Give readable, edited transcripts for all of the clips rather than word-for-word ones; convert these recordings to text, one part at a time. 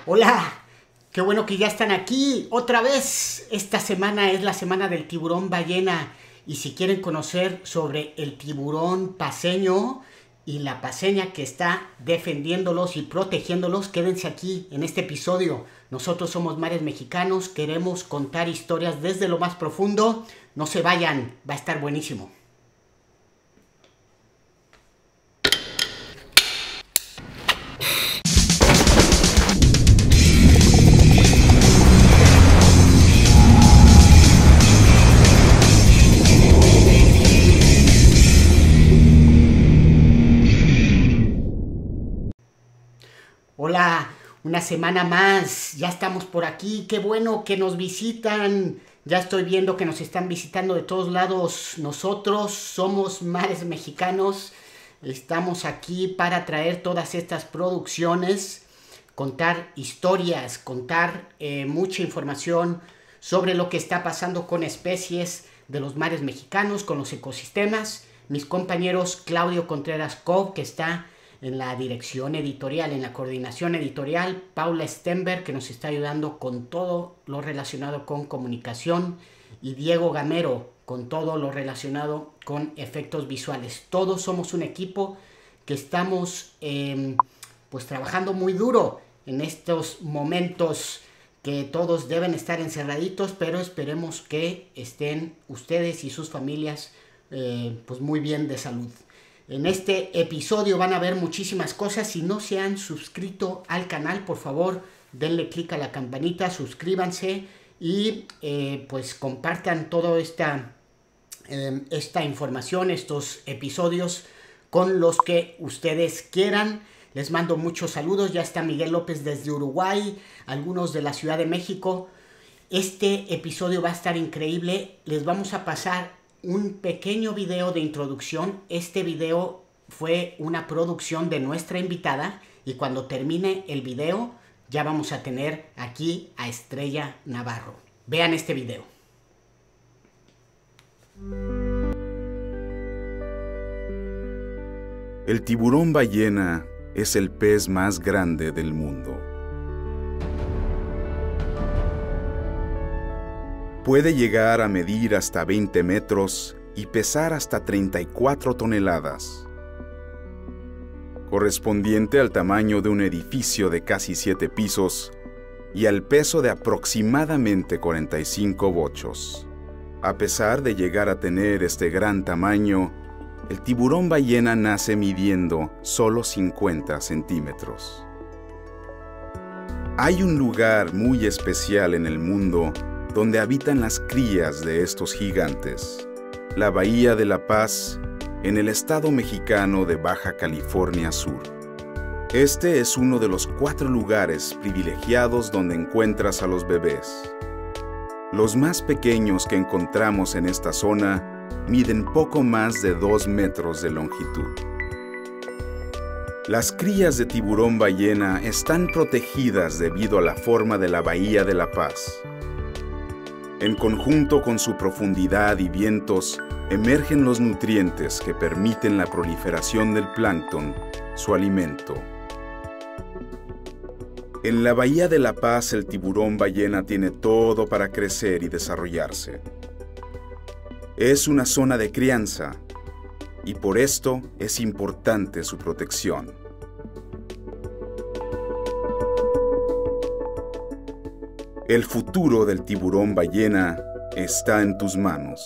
Hola, qué bueno que ya están aquí otra vez. Esta semana es la semana del tiburón ballena y si quieren conocer sobre el tiburón paceño y la paceña que está defendiéndolos y protegiéndolos, quédense aquí en este episodio. Nosotros somos Mares Mexicanos, queremos contar historias desde lo más profundo. No se vayan, va a estar buenísimo. Hola, una semana más, ya estamos por aquí, qué bueno que nos visitan, ya estoy viendo que nos están visitando de todos lados. Nosotros somos Mares Mexicanos, estamos aquí para traer todas estas producciones, contar historias, contar mucha información sobre lo que está pasando con especies de los mares mexicanos, con los ecosistemas. Mis compañeros Claudio Contreras Cobb, que está en la dirección editorial, en la coordinación editorial, Paula Stenberg, que nos está ayudando con todo lo relacionado con comunicación, y Diego Gamero, con todo lo relacionado con efectos visuales. Todos somos un equipo que estamos pues trabajando muy duro en estos momentos que todos deben estar encerraditos, pero esperemos que estén ustedes y sus familias pues muy bien de salud. En este episodio van a ver muchísimas cosas. Si no se han suscrito al canal, por favor, denle clic a la campanita, suscríbanse y pues compartan toda esta información, estos episodios con los que ustedes quieran. Les mando muchos saludos. Ya está Miguel López desde Uruguay, algunos de la Ciudad de México. Este episodio va a estar increíble. Les vamos a pasar un pequeño video de introducción. Este video fue una producción de nuestra invitada y cuando termine el video ya vamos a tener aquí a Estrella Navarro. Vean este video. El tiburón ballena es el pez más grande del mundo. Puede llegar a medir hasta 20 metros y pesar hasta 34 toneladas, correspondiente al tamaño de un edificio de casi 7 pisos y al peso de aproximadamente 45 bochos. A pesar de llegar a tener este gran tamaño, el tiburón ballena nace midiendo solo 50 centímetros. Hay un lugar muy especial en el mundo donde habitan las crías de estos gigantes, la Bahía de La Paz, en el estado mexicano de Baja California Sur. Este es uno de los 4 lugares privilegiados donde encuentras a los bebés. Los más pequeños que encontramos en esta zona miden poco más de 2 metros de longitud. Las crías de tiburón ballena están protegidas debido a la forma de la Bahía de La Paz. En conjunto con su profundidad y vientos, emergen los nutrientes que permiten la proliferación del plancton, su alimento. En la Bahía de La Paz, el tiburón ballena tiene todo para crecer y desarrollarse. Es una zona de crianza, y por esto es importante su protección. El futuro del tiburón ballena está en tus manos.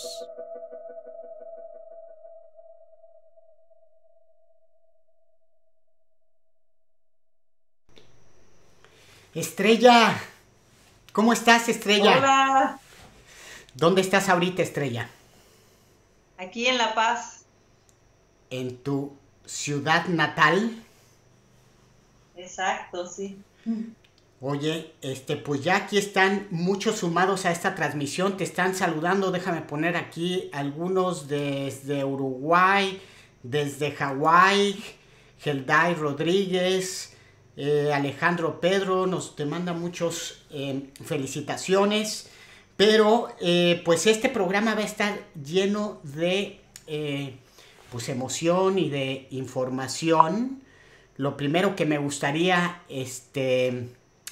Estrella, ¿cómo estás, Estrella? Hola, ¿Dónde estás ahorita, Estrella? aquí en La Paz. ¿En tu ciudad natal? Exacto, sí. Oye, pues ya aquí están muchos sumados a esta transmisión, te están saludando. Déjame poner aquí algunos desde Uruguay, desde Hawái, Gelday Rodríguez, Alejandro Pedro, te manda muchos felicitaciones. Pero pues este programa va a estar lleno de pues emoción y de información. Lo primero que me gustaría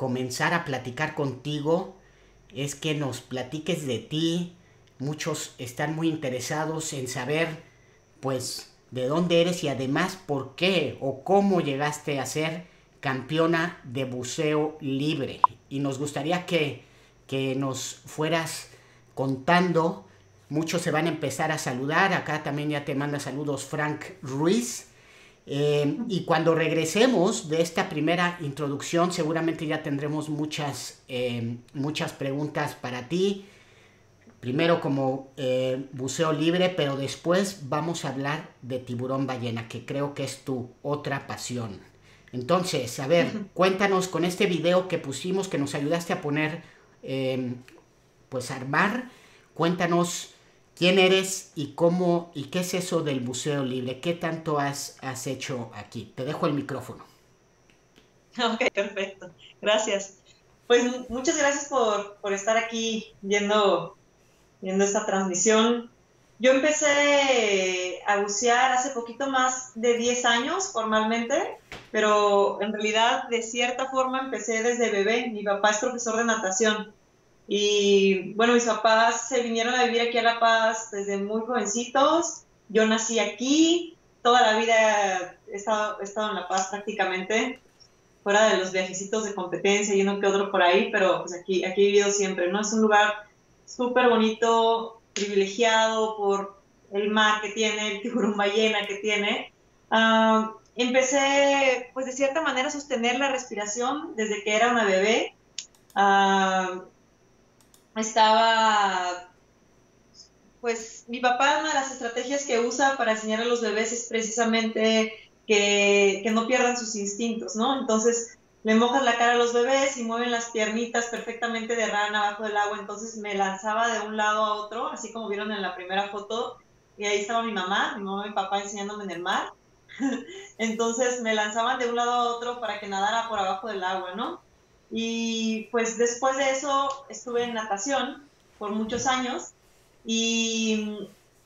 comenzar a platicar contigo es que nos platiques de ti. Muchos están muy interesados en saber, pues, de dónde eres y además por qué o cómo llegaste a ser campeona de buceo libre. Y nos gustaría que nos fueras contando. Muchos se van a empezar a saludar. Acá también ya te manda saludos Frank Ruiz. Y cuando regresemos de esta primera introducción, seguramente ya tendremos muchas preguntas para ti. Primero como buceo libre, pero después vamos a hablar de tiburón ballena, que creo que es tu otra pasión. Entonces, a ver, cuéntanos con este video que pusimos, que nos ayudaste a poner, pues a armar. Cuéntanos quién eres y cómo y qué es eso del buceo libre. ¿Qué tanto has hecho aquí? Te dejo el micrófono. Ok, perfecto. Gracias. Pues muchas gracias por estar aquí viendo esta transmisión. Yo empecé a bucear hace poquito más de 10 años formalmente, pero en realidad de cierta forma empecé desde bebé. Mi papá es profesor de natación y bueno, mis papás se vinieron a vivir aquí a La Paz desde muy jovencitos. Yo nací aquí, toda la vida he estado en La Paz prácticamente, fuera de los viajecitos de competencia y uno que otro por ahí, pero pues aquí he vivido siempre, ¿no? Es un lugar súper bonito, privilegiado por el mar que tiene, el tiburón ballena que tiene. Empecé, pues de cierta manera, a sostener la respiración desde que era una bebé. Pues mi papá, una de las estrategias que usa para enseñar a los bebés es precisamente que no pierdan sus instintos, ¿no? Entonces le mojas la cara a los bebés y mueven las piernitas perfectamente de rana abajo del agua. Entonces me lanzaba de un lado a otro, así como vieron en la primera foto, y ahí estaba mi mamá y mi papá enseñándome en el mar. Entonces me lanzaban de un lado a otro para que nadara por abajo del agua, ¿no? Y pues después de eso estuve en natación por muchos años y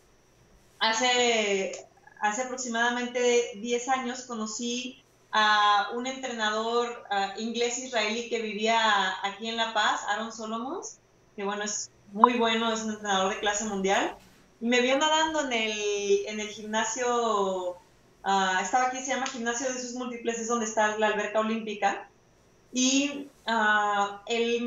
hace aproximadamente 10 años conocí a un entrenador inglés-israelí que vivía aquí en La Paz, Aaron Solomons, que bueno, es muy bueno, es un entrenador de clase mundial, y me vio nadando en el gimnasio, estaba aquí, se llama Gimnasio de Sus Múltiples, es donde está la alberca olímpica, y él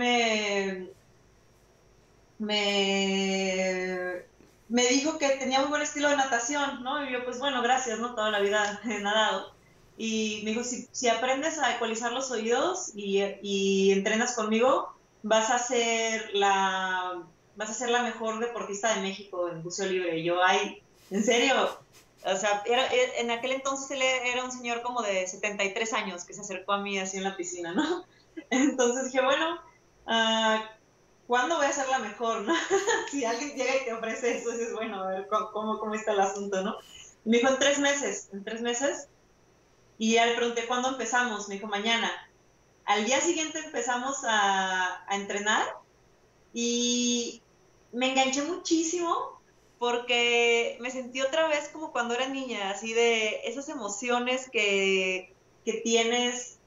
me dijo que tenía muy buen estilo de natación, ¿no? Y yo, pues bueno, gracias, ¿no? Toda la vida he nadado. Y me dijo, si aprendes a ecualizar los oídos y entrenas conmigo, vas a ser la mejor deportista de México en buceo libre. Y yo, ay, ¿en serio? O sea, en aquel entonces él era un señor como de 73 años que se acercó a mí así en la piscina, ¿no? Entonces dije, bueno, ¿cuándo voy a ser la mejor, no? Si alguien llega y te ofrece eso, dices, bueno, a ver cómo está el asunto, ¿no? Y me dijo, en 3 meses. Y ya le pregunté, ¿cuándo empezamos? Me dijo, mañana. Al día siguiente empezamos a entrenar y me enganché muchísimo porque me sentí otra vez como cuando era niña, así de esas emociones que tienes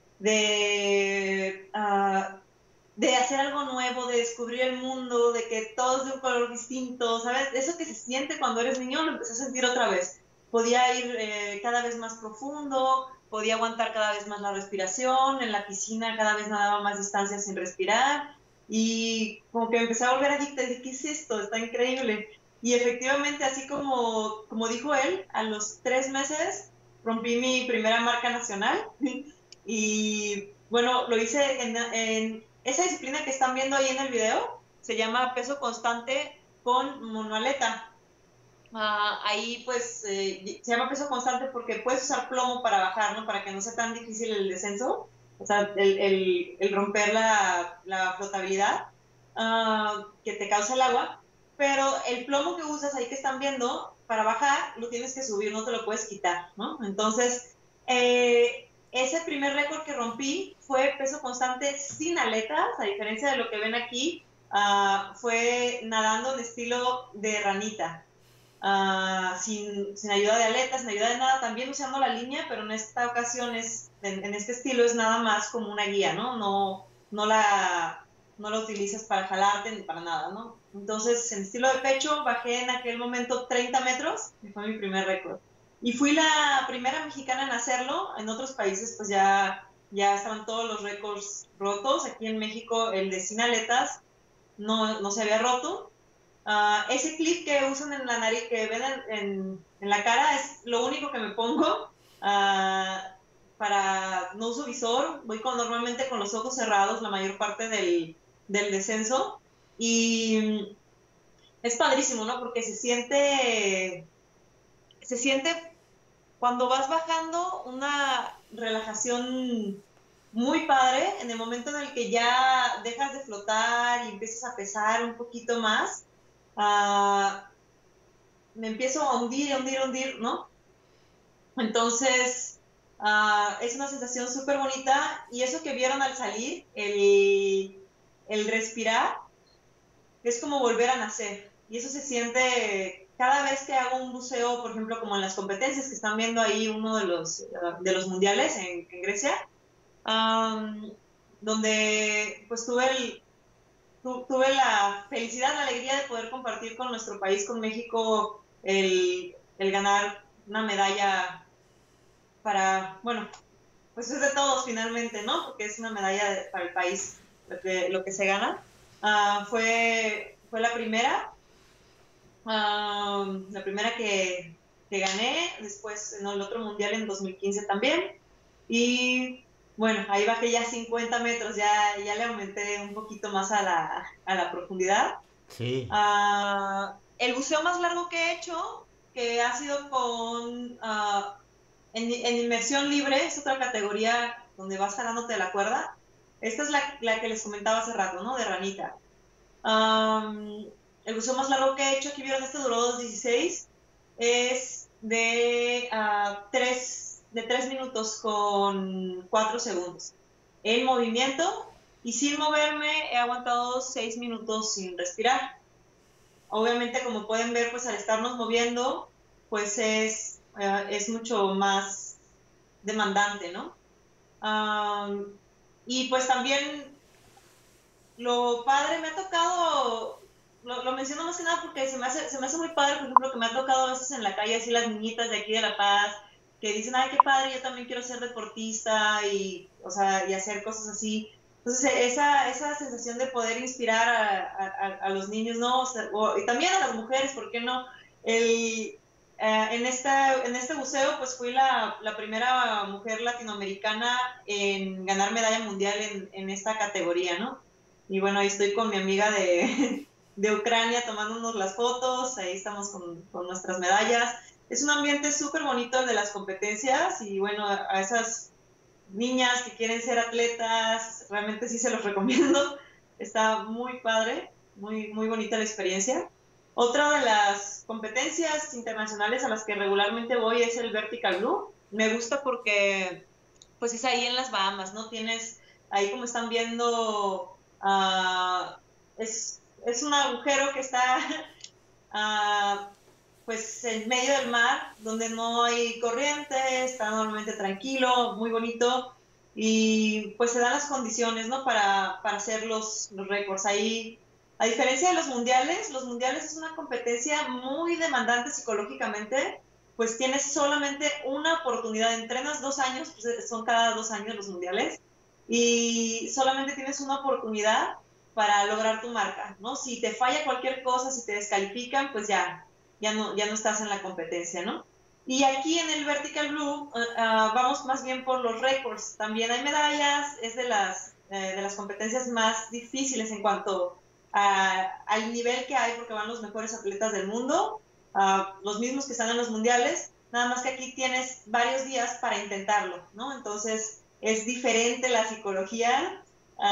de hacer algo nuevo, de descubrir el mundo, de que todo es de un color distinto, ¿sabes? Eso que se siente cuando eres niño lo empecé a sentir otra vez. Podía ir cada vez más profundo, podía aguantar cada vez más la respiración, en la piscina cada vez nadaba más distancia sin respirar y como que me empecé a volver adicta y dije, ¿qué es esto? Está increíble. Y efectivamente, así como dijo él, a los 3 meses rompí mi primera marca nacional y bueno, lo hice en esa disciplina que están viendo ahí en el video, se llama peso constante con monoaleta. Ahí pues se llama peso constante porque puedes usar plomo para bajar, ¿no? Para que no sea tan difícil el descenso, o sea, el romper la flotabilidad que te causa el agua, pero el plomo que usas ahí que están viendo, para bajar lo tienes que subir, no te lo puedes quitar, ¿no? Entonces, ese primer récord que rompí fue peso constante sin aletas, a diferencia de lo que ven aquí, fue nadando en estilo de ranita. Sin ayuda de aletas, sin ayuda de nada, también usando la línea, pero en esta ocasión es en este estilo es nada más como una guía, ¿no? No la utilizas para jalarte ni para nada, ¿no? Entonces, en estilo de pecho, bajé en aquel momento 30 metros, y fue mi primer récord. Y fui la primera mexicana en hacerlo. En otros países, pues ya estaban todos los récords rotos. Aquí en México, el de sin aletas no se había roto. Ese clip que usan en la nariz, que ven en la cara, es lo único que me pongo. No uso visor, voy normalmente con los ojos cerrados la mayor parte del descenso, y es padrísimo, ¿no? Porque se siente cuando vas bajando una relajación muy padre en el momento en el que ya dejas de flotar y empiezas a pesar un poquito más. Me empiezo a hundir, ¿no? Entonces, es una sensación súper bonita, y eso que vieron al salir, el respirar, es como volver a nacer, y eso se siente cada vez que hago un buceo, por ejemplo, como en las competencias que están viendo ahí, uno de los mundiales en Grecia, donde pues tuve la felicidad, la alegría de poder compartir con nuestro país, con México, el ganar una medalla bueno, pues es de todos finalmente, ¿no? Porque es una medalla para el país lo que se gana. Fue la primera que gané, después en el otro mundial en 2015 también, y bueno, ahí bajé ya 50 metros, ya le aumenté un poquito más a la profundidad. Sí. El buceo más largo que he hecho, que ha sido en inmersión libre, es otra categoría donde vas jalándote de la cuerda. Esta es la que les comentaba hace rato, ¿no? De ranita. El buceo más largo que he hecho, aquí vieron, este duró 2:16, es de 3 minutos con 4 segundos. En movimiento y sin moverme he aguantado 6 minutos sin respirar. Obviamente, como pueden ver, pues al estarnos moviendo, pues es mucho más demandante, ¿no? Y pues también lo padre, me ha tocado, lo menciono más que nada porque se me hace muy padre, por ejemplo, que me ha tocado a veces en la calle, así las niñitas de aquí de La Paz, que dicen, ay, qué padre, yo también quiero ser deportista, y hacer cosas así. Entonces, esa sensación de poder inspirar a los niños, ¿no? Y también a las mujeres, ¿por qué no? En este buceo, pues fui la primera mujer latinoamericana en ganar medalla mundial en esta categoría, ¿no? Y bueno, ahí estoy con mi amiga de Ucrania tomándonos las fotos, ahí estamos con nuestras medallas. Es un ambiente súper bonito el de las competencias, y bueno, a esas niñas que quieren ser atletas, realmente sí se los recomiendo. Está muy padre, muy, muy bonita la experiencia. Otra de las competencias internacionales a las que regularmente voy es el Vertical Blue. Me gusta porque pues es ahí en las Bahamas, ¿no? Tienes ahí, como están viendo, es un agujero que está pues en medio del mar, donde no hay corriente, está normalmente tranquilo, muy bonito, y pues se dan las condiciones, ¿no? Para hacer los récords. Ahí, a diferencia de los mundiales es una competencia muy demandante psicológicamente, pues tienes solamente una oportunidad, entrenas 2 años, pues son cada 2 años los mundiales, y solamente tienes una oportunidad para lograr tu marca, ¿no? Si te falla cualquier cosa, si te descalifican, pues ya no estás en la competencia, ¿no? Y aquí en el Vertical Blue vamos más bien por los récords. También hay medallas, es de las competencias más difíciles en cuanto al nivel que hay, porque van los mejores atletas del mundo, los mismos que están en los mundiales, nada más que aquí tienes varios días para intentarlo, ¿no? Entonces es diferente la psicología,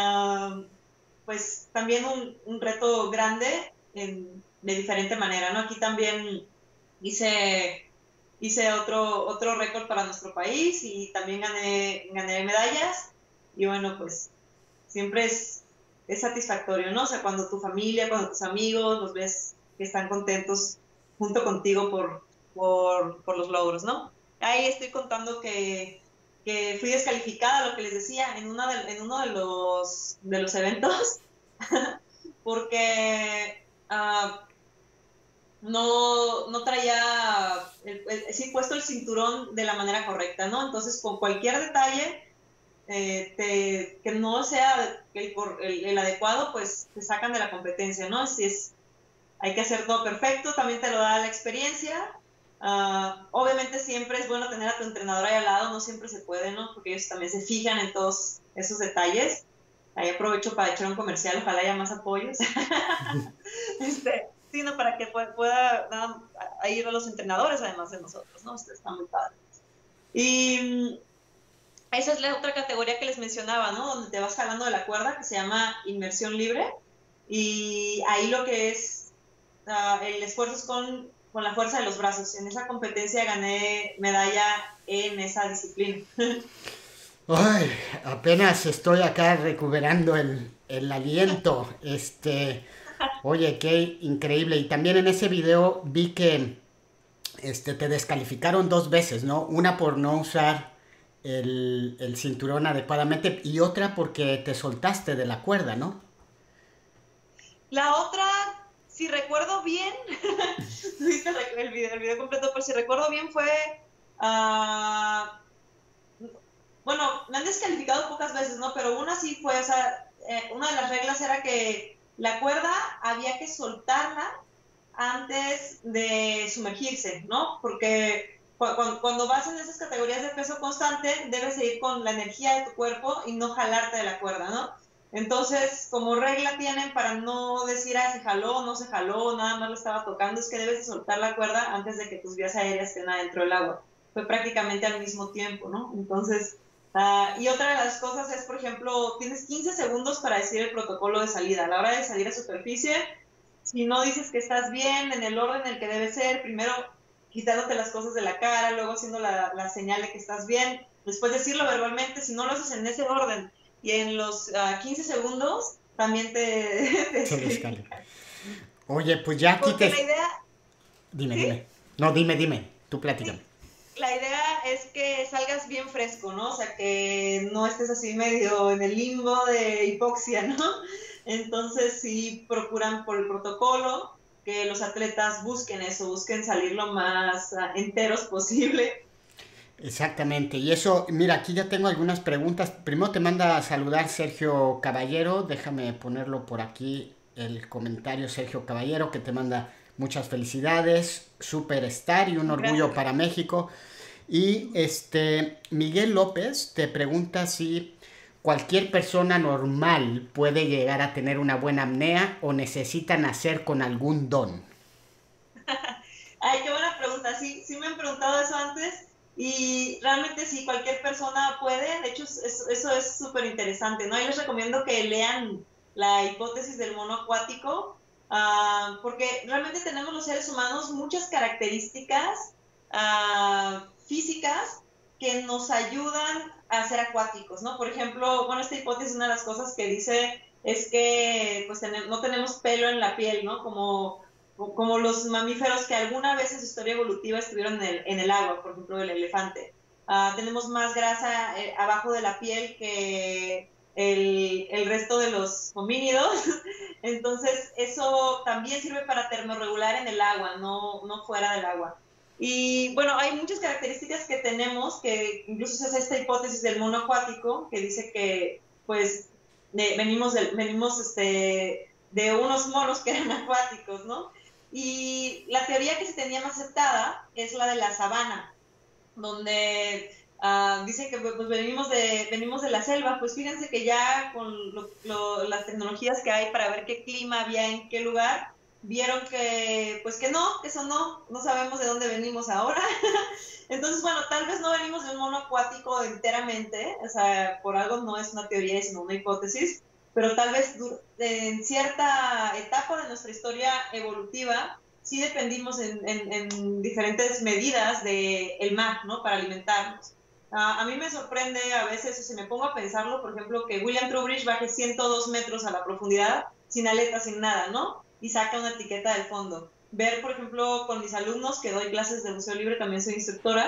pues también un reto grande de diferente manera, ¿no? Aquí también hice otro récord para nuestro país, y también gané medallas, y bueno, pues siempre es satisfactorio, ¿no? O sea, cuando tu familia, cuando tus amigos los ves que están contentos junto contigo por los logros, ¿no? Ahí estoy contando que que fui descalificada, lo que les decía, en uno de los eventos, porque no traía sí, puesto el cinturón de la manera correcta, ¿no? Entonces, con cualquier detalle que no sea el adecuado, pues te sacan de la competencia, ¿no? Hay que hacer todo perfecto, también te lo da la experiencia. Obviamente siempre es bueno tener a tu entrenador ahí al lado, no siempre se puede, ¿no? Porque ellos también se fijan en todos esos detalles. Ahí aprovecho para echar un comercial, ojalá haya más apoyos. Sí, ¿no? Para que pueda ir a los entrenadores además de nosotros, ¿no? Está muy padre. Y esa es la otra categoría que les mencionaba, ¿no? Donde te vas jalando de la cuerda, que se llama inmersión libre. Y ahí lo que es el esfuerzo es con la fuerza de los brazos. En esa competencia gané medalla en esa disciplina. Ay, apenas estoy acá recuperando el aliento. Oye, qué increíble. Y también en ese video vi que te descalificaron 2 veces, ¿no? Una por no usar el cinturón adecuadamente y otra porque te soltaste de la cuerda, ¿no? La otra, si recuerdo bien, no viste el video completo, pero si recuerdo bien fue... bueno, me han descalificado pocas veces, ¿no? Pero una sí fue, o sea, una de las reglas era que la cuerda había que soltarla antes de sumergirse, ¿no? Porque cuando vas en esas categorías de peso constante, debes ir con la energía de tu cuerpo y no jalarte de la cuerda, ¿no? Entonces, como regla tienen para no decir, se jaló, no se jaló, nada más lo estaba tocando, es que debes de soltar la cuerda antes de que tus vías aéreas estén adentro del agua. Fue prácticamente al mismo tiempo, ¿no? Entonces, y otra de las cosas es, por ejemplo, tienes 15 segundos para decir el protocolo de salida. A la hora de salir a superficie, si no dices que estás bien, en el orden en el que debe ser, primero quitándote las cosas de la cara, luego haciendo la señal de que estás bien, después decirlo verbalmente, si no lo haces en ese orden, y en los 15 segundos también te descalifican. Oye, pues ya aquí porque la idea... Dime, ¿sí? dime. No, dime. Tú platícame. Sí. La idea es que salgas bien fresco, ¿no? O sea, que no estés así medio en el limbo de hipoxia, ¿no? Entonces sí procuran por el protocolo que los atletas busquen eso, busquen salir lo más enteros posible. Exactamente, y eso, mira, aquí ya tengo algunas preguntas. Primero te manda a saludar Sergio Caballero, déjame ponerlo por aquí el comentario. Sergio Caballero, que te manda muchas felicidades, superstar y un orgullo para México. Y Miguel López te pregunta si cualquier persona normal puede llegar a tener una buena apnea o necesita nacer con algún don. Ay, qué buena pregunta, sí me han preguntado eso antes. Y realmente sí, cualquier persona puede, de hecho eso es súper interesante, ¿no? Yo les recomiendo que lean la hipótesis del mono acuático, porque realmente tenemos los seres humanos muchas características físicas que nos ayudan a ser acuáticos, ¿no? Por ejemplo, bueno, esta hipótesis, una de las cosas que dice es que pues no tenemos pelo en la piel, ¿no? Como los mamíferos que alguna vez en su historia evolutiva estuvieron en el agua, por ejemplo, el elefante. Tenemos más grasa abajo de la piel que el resto de los homínidos. Entonces, eso también sirve para termorregular en el agua, no fuera del agua. Y bueno, hay muchas características que tenemos, que incluso es esta hipótesis del mono acuático, que dice que pues venimos de unos monos que eran acuáticos, ¿no? Y la teoría que se tenía más aceptada es la de la sabana, donde dice que pues, venimos de la selva. Pues fíjense que ya con las tecnologías que hay para ver qué clima había en qué lugar, vieron que eso no sabemos de dónde venimos ahora. Entonces, bueno, tal vez no venimos de un mono acuático enteramente, o sea, por algo no es una teoría, sino una hipótesis, pero tal vez en cierta etapa de nuestra historia evolutiva sí dependimos en diferentes medidas del mar, ¿no? Para alimentarnos. A mí me sorprende a veces, si me pongo a pensarlo, por ejemplo, que William Trowbridge baje 102 metros a la profundidad, sin aletas, sin nada, ¿no? Y saca una etiqueta del fondo. Ver, por ejemplo, con mis alumnos, que doy clases de buceo libre, también soy instructora,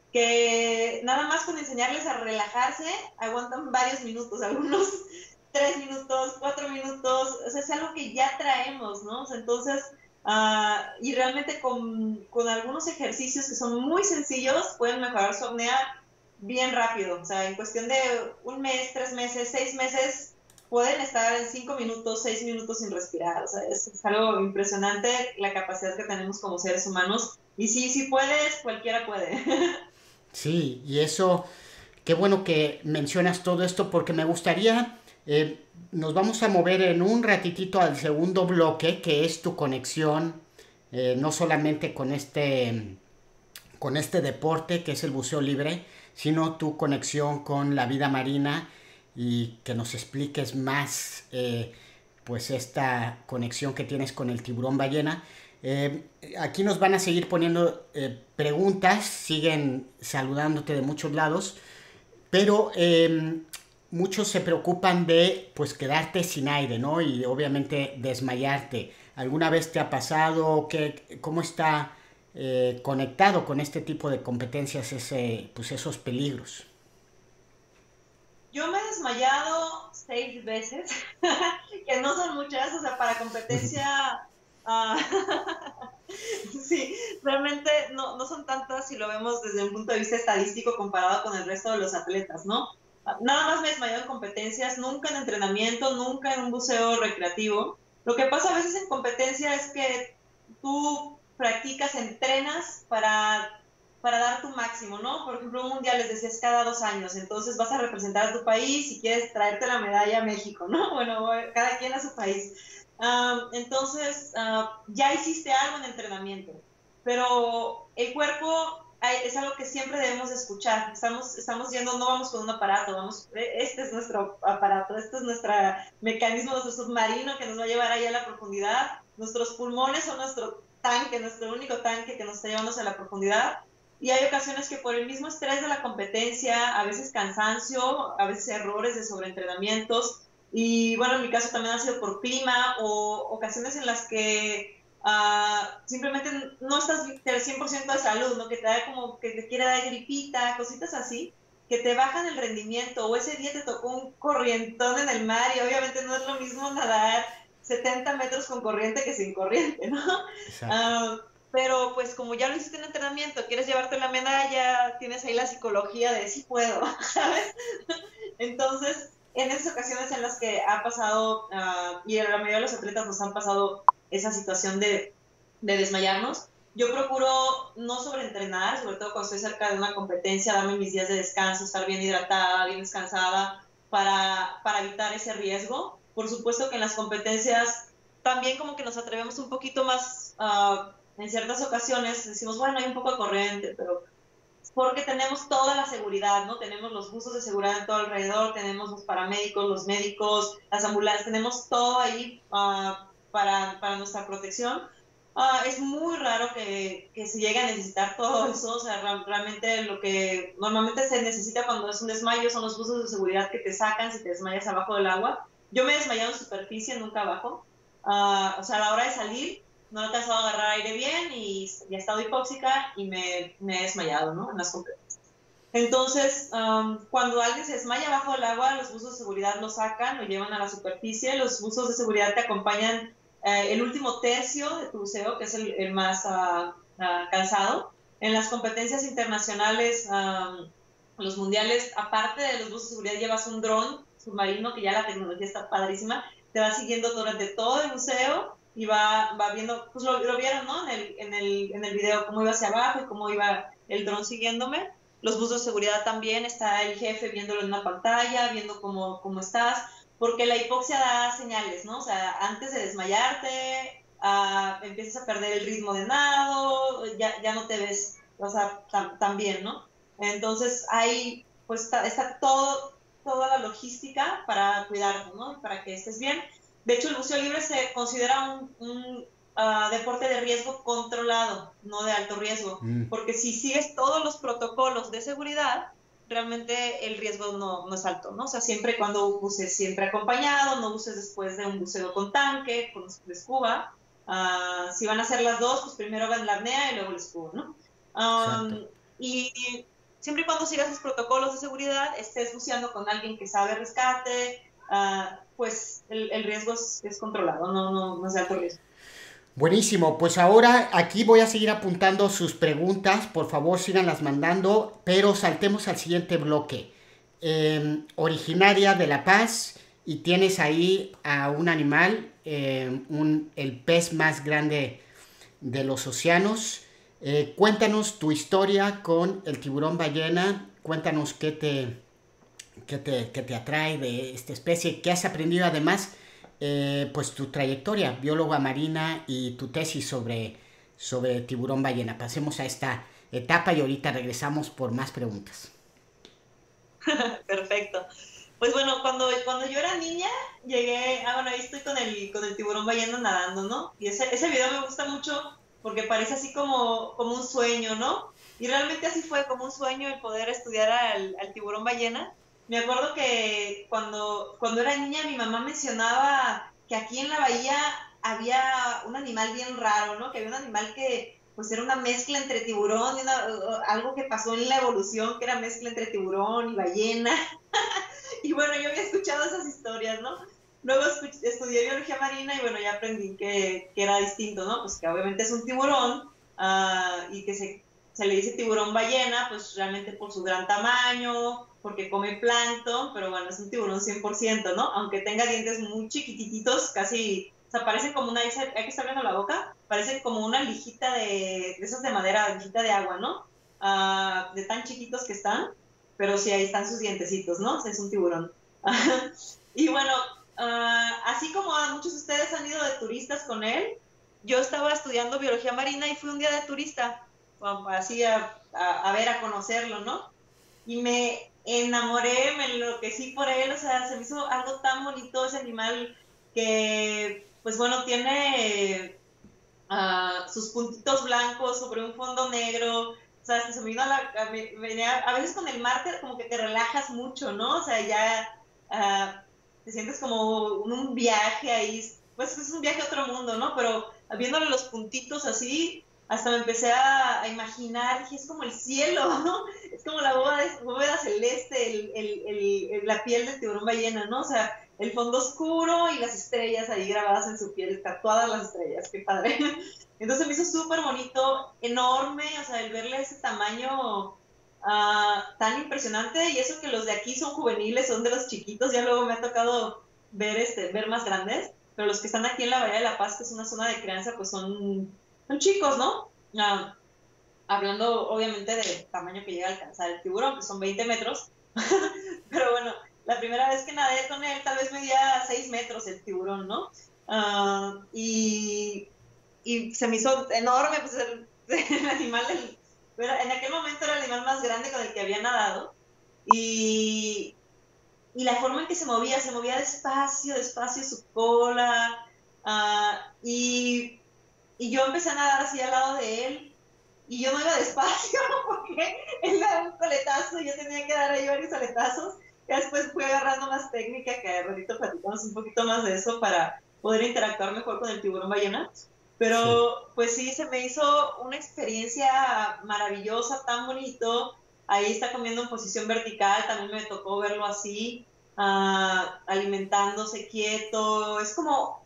que nada más con enseñarles a relajarse, aguantan varios minutos, algunos 3 minutos, 4 minutos, o sea, es algo que ya traemos, ¿no? O sea, entonces, y realmente con algunos ejercicios que son muy sencillos, pueden mejorar su apnea bien rápido, o sea, en cuestión de 1 mes, 3 meses, 6 meses, pueden estar en 5 minutos, 6 minutos sin respirar, o sea, es algo impresionante la capacidad que tenemos como seres humanos, y sí, si puedes, cualquiera puede. Sí, y eso, qué bueno que mencionas todo esto porque me gustaría, nos vamos a mover en un ratitito al segundo bloque, que es tu conexión, no solamente con este deporte que es el buceo libre, sino tu conexión con la vida marina y que nos expliques más pues esta conexión que tienes con el tiburón ballena. Aquí nos van a seguir poniendo preguntas, siguen saludándote de muchos lados, pero muchos se preocupan de pues quedarte sin aire, ¿no? Y obviamente desmayarte. ¿Alguna vez te ha pasado? ¿Cómo está conectado con este tipo de competencias pues esos peligros? Yo me he desmayado 6 veces, que no son muchas, o sea, para competencia, sí, realmente no son tantas si lo vemos desde un punto de vista estadístico comparado con el resto de los atletas, ¿no? Nada más me he desmayado en competencias, nunca en entrenamiento, nunca en un buceo recreativo. Lo que pasa a veces en competencia es que tú practicas, entrenas para dar tu máximo, ¿no? Por ejemplo, un mundial les decías cada 2 años, entonces vas a representar a tu país y quieres traerte la medalla a México, ¿no? Bueno, cada quien a su país. Entonces, ya hiciste algo en entrenamiento, pero el cuerpo es algo que siempre debemos escuchar. Estamos yendo, no vamos con un aparato, este es nuestro aparato, este es nuestro mecanismo, nuestro submarino que nos va a llevar ahí a la profundidad. Nuestros pulmones son nuestro tanque, nuestro único tanque que nos está llevando a la profundidad. Y hay ocasiones que por el mismo estrés de la competencia, a veces cansancio, a veces errores de sobreentrenamientos, y bueno, en mi caso también ha sido por clima o ocasiones en las que simplemente no estás del 100% de salud, ¿no? Que te da como que te quiere dar gripita, cositas así, que te bajan el rendimiento, o ese día te tocó un corrientón en el mar y obviamente no es lo mismo nadar 70 metros con corriente que sin corriente, ¿no? Pero pues como ya lo hiciste en entrenamiento, quieres llevarte la medalla, tienes ahí la psicología de sí puedo, ¿sabes? Entonces, en esas ocasiones en las que ha pasado, y en la mayoría de los atletas nos han pasado esa situación de desmayarnos, yo procuro no sobreentrenar, sobre todo cuando estoy cerca de una competencia, darme mis días de descanso, estar bien hidratada, bien descansada, para evitar ese riesgo. Por supuesto que en las competencias también como que nos atrevemos un poquito más, en ciertas ocasiones decimos, bueno, hay un poco de corriente, pero porque tenemos toda la seguridad, ¿no? Tenemos los buzos de seguridad en todo alrededor, tenemos los paramédicos, los médicos, las ambulancias, tenemos todo ahí para nuestra protección. Es muy raro que se llegue a necesitar todo eso, o sea, realmente lo que normalmente se necesita cuando es un desmayo son los buzos de seguridad que te sacan si te desmayas abajo del agua. Yo me he desmayado en superficie, nunca abajo, o sea, a la hora de salir no he alcanzado a agarrar aire bien y ya he estado hipóxica y me he desmayado, ¿no? En las competencias. Entonces, cuando alguien se desmaya bajo el agua, los buzos de seguridad lo sacan, lo llevan a la superficie, los buzos de seguridad te acompañan el último tercio de tu buceo, que es el más cansado. En las competencias internacionales, los mundiales, aparte de los buzos de seguridad, llevas un dron submarino, que ya la tecnología está padrísima, te va siguiendo durante todo el buceo y va viendo, pues lo vieron, ¿no? En el video, cómo iba hacia abajo y cómo iba el dron siguiéndome. Los buzos de seguridad también, está el jefe viéndolo en una pantalla, viendo cómo estás, porque la hipoxia da señales, ¿no? O sea, antes de desmayarte, empiezas a perder el ritmo de nado, ya no te ves, o sea, tan bien, ¿no? Entonces, ahí pues está toda la logística para cuidarte, ¿no? Para que estés bien. De hecho, el buceo libre se considera un deporte de riesgo controlado, no de alto riesgo, porque si sigues todos los protocolos de seguridad, realmente el riesgo no es alto, ¿no? O sea, siempre cuando bucees siempre acompañado, no bucees después de un buceo con tanque, con scuba. Si van a hacer las dos, pues primero hagan la apnea y luego el scuba, ¿no? Y siempre y cuando sigas los protocolos de seguridad, estés buceando con alguien que sabe rescate, pues el riesgo es controlado, no es de alto riesgo. Buenísimo, pues ahora aquí voy a seguir apuntando sus preguntas, por favor síganlas mandando, pero saltemos al siguiente bloque. Originaria de La Paz y tienes ahí a un animal, el pez más grande de los océanos. Cuéntanos tu historia con el tiburón ballena, cuéntanos qué te atrae de esta especie, qué has aprendido además, pues tu trayectoria, bióloga marina y tu tesis sobre tiburón ballena. Pasemos a esta etapa y ahorita regresamos por más preguntas. Perfecto. Pues bueno, cuando yo era niña, llegué, bueno, ahí estoy con el tiburón ballena nadando, ¿no? Y ese video me gusta mucho porque parece así como un sueño, ¿no? Y realmente así fue, como un sueño el poder estudiar al tiburón ballena. Me acuerdo que cuando era niña mi mamá mencionaba que aquí en la bahía había un animal bien raro, ¿no? Que había un animal que pues era una mezcla entre tiburón y algo que pasó en la evolución, que era mezcla entre tiburón y ballena. Y bueno, yo había escuchado esas historias, ¿no? Luego estudié biología marina y bueno, ya aprendí que era distinto, ¿no? Pues que obviamente es un tiburón y que se le dice tiburón ballena, pues realmente por su gran tamaño, porque come plancton, pero bueno, es un tiburón 100%, ¿no? Aunque tenga dientes muy chiquititos, casi, o sea, parecen como hay que estar viendo la boca, parecen como una lijita de esas de madera, lijita de agua, ¿no? De tan chiquitos que están, pero sí, ahí están sus dientecitos, ¿no? O sea, es un tiburón. Y bueno, así como muchos de ustedes han ido de turistas con él, yo estaba estudiando biología marina y fui un día de turista, así a ver, a conocerlo, ¿no? Y me enamoré, me enloquecí por él, o sea, se me hizo algo tan bonito ese animal que, pues bueno, tiene sus puntitos blancos sobre un fondo negro, o sea, se me vino a veces con el mar como que te relajas mucho, ¿no? O sea, ya te sientes como un viaje ahí, pues es un viaje a otro mundo, ¿no? Pero viéndole los puntitos así, hasta me empecé a imaginar, dije, es como el cielo, ¿no? Es como la bóveda celeste, la piel del tiburón ballena, ¿no? O sea, el fondo oscuro y las estrellas ahí grabadas en su piel, tatuadas las estrellas, qué padre. Entonces me hizo súper bonito, enorme, o sea, el verle ese tamaño tan impresionante, y eso que los de aquí son juveniles, son de los chiquitos, ya luego me ha tocado ver más grandes, pero los que están aquí en la Bahía de La Paz, que es una zona de crianza, pues son chicos, ¿no? Hablando obviamente del tamaño que llega a alcanzar el tiburón, que son 20 metros, pero bueno, la primera vez que nadé con él tal vez medía 6 metros el tiburón, ¿no? Y se me hizo enorme, pues el animal, en aquel momento era el animal más grande con el que había nadado, y la forma en que se movía despacio su cola, y yo empecé a nadar así al lado de él, y yo no iba despacio porque él daba un coletazo y yo tenía que dar ahí varios coletazos. Y después fui agarrando más técnica, que ahorita platicamos un poquito más de eso para poder interactuar mejor con el tiburón ballena. Pero sí, pues sí, se me hizo una experiencia maravillosa, tan bonito. Ahí está comiendo en posición vertical, también me tocó verlo así, alimentándose quieto. Es como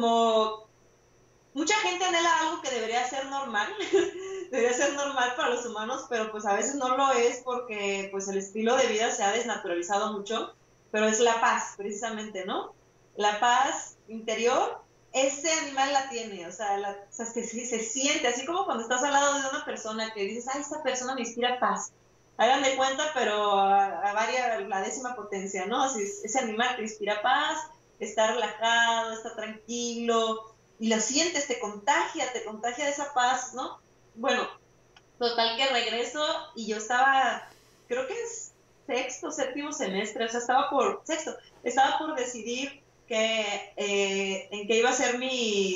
mucha gente anhela algo que debería ser normal, debería ser normal para los humanos, pero pues a veces no lo es porque pues el estilo de vida se ha desnaturalizado mucho, pero es la paz, precisamente, ¿no? La paz interior, ese animal la tiene, o sea, se siente, así como cuando estás al lado de una persona que dices, ay, esta persona me inspira paz. Hagan de cuenta, pero a la 10ª potencia, ¿no? Así, ese animal te inspira paz, está relajado, está tranquilo, y lo sientes, te contagia de esa paz, ¿no? Bueno, total que regreso y yo estaba, creo que es 6º, 7º semestre, o sea, estaba por decidir en qué iba a ser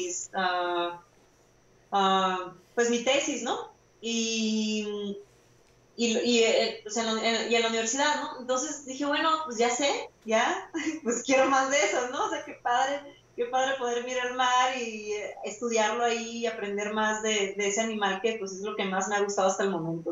pues mi tesis, ¿no? Y en la universidad, ¿no? Entonces dije, bueno, pues ya sé, pues quiero más de eso, ¿no? O sea, qué padre poder mirar el mar y estudiarlo ahí y aprender más de ese animal que pues es lo que más me ha gustado hasta el momento, ¿no?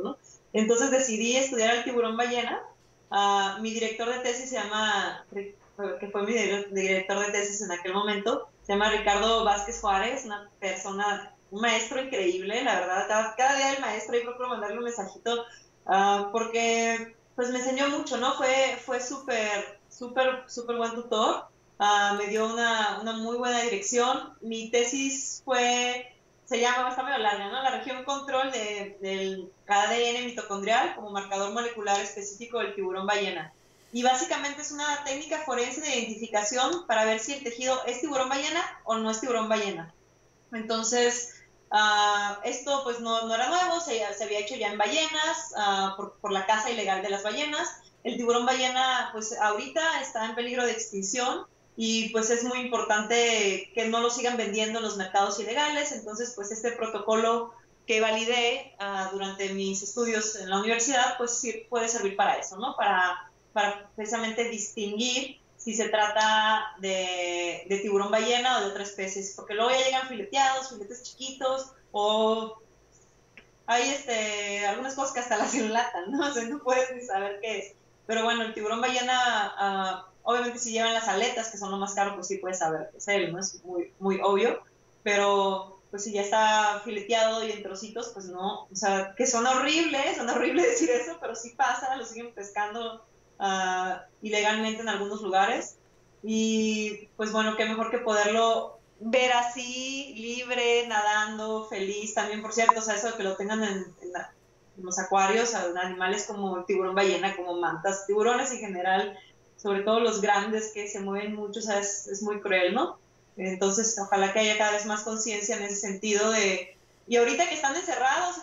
Entonces decidí estudiar al tiburón ballena. Mi director de tesis se llama, que fue mi director de tesis en aquel momento, se llama Ricardo Vázquez Juárez, una persona, un maestro increíble, la verdad. Cada día el maestro, y procuro mandarle un mensajito, porque pues me enseñó mucho, ¿no? Fue súper buen tutor. Me dio una muy buena dirección. Mi tesis está medio larga, ¿no? La región control del ADN mitocondrial como marcador molecular específico del tiburón ballena. Y básicamente es una técnica forense de identificación para ver si el tejido es tiburón ballena o no es tiburón ballena. Entonces, esto pues no era nuevo, se había hecho ya en ballenas, por la caza ilegal de las ballenas. El tiburón ballena pues ahorita está en peligro de extinción y pues es muy importante que no lo sigan vendiendo en los mercados ilegales. Entonces pues este protocolo que validé durante mis estudios en la universidad pues sí puede servir para eso, ¿no? Para precisamente distinguir si se trata de tiburón ballena o de otras especies, porque luego ya llegan fileteados, filetes chiquitos, o hay algunas cosas que hasta las enlatan, ¿no? O sea, no puedes ni saber qué es. Pero bueno, el tiburón ballena, obviamente si llevan las aletas, que son lo más caro, pues sí puedes saber qué es él, ¿no? Es muy obvio, pero pues si ya está fileteado y en trocitos, pues no, o sea, que son horrible decir eso, pero sí pasa, lo siguen pescando ilegalmente en algunos lugares. Y pues bueno, qué mejor que poderlo ver así, libre, nadando, feliz también, por cierto, o sea, eso de que lo tengan en los acuarios, en animales como el tiburón ballena, como mantas, tiburones en general, sobre todo los grandes que se mueven mucho, o sea, es muy cruel, ¿no? Entonces, ojalá que haya cada vez más conciencia en ese sentido y ahorita que están encerrados,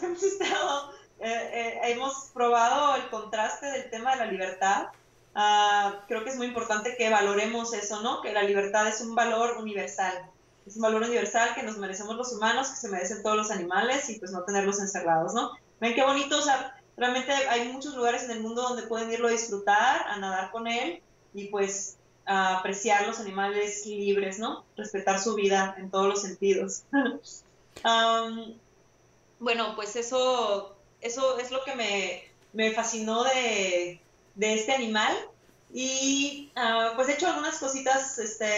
hemos probado el contraste del tema de la libertad. Creo que es muy importante que valoremos eso, ¿no? Que la libertad es un valor universal. Es un valor universal que nos merecemos los humanos, que se merecen todos los animales y pues no tenerlos encerrados, ¿no? Ven qué bonito, o sea, realmente hay muchos lugares en el mundo donde pueden irlo a disfrutar, a nadar con él y pues a apreciar los animales libres, ¿no? Respetar su vida en todos los sentidos. Bueno, pues eso es lo que me fascinó de este animal y pues he hecho algunas cositas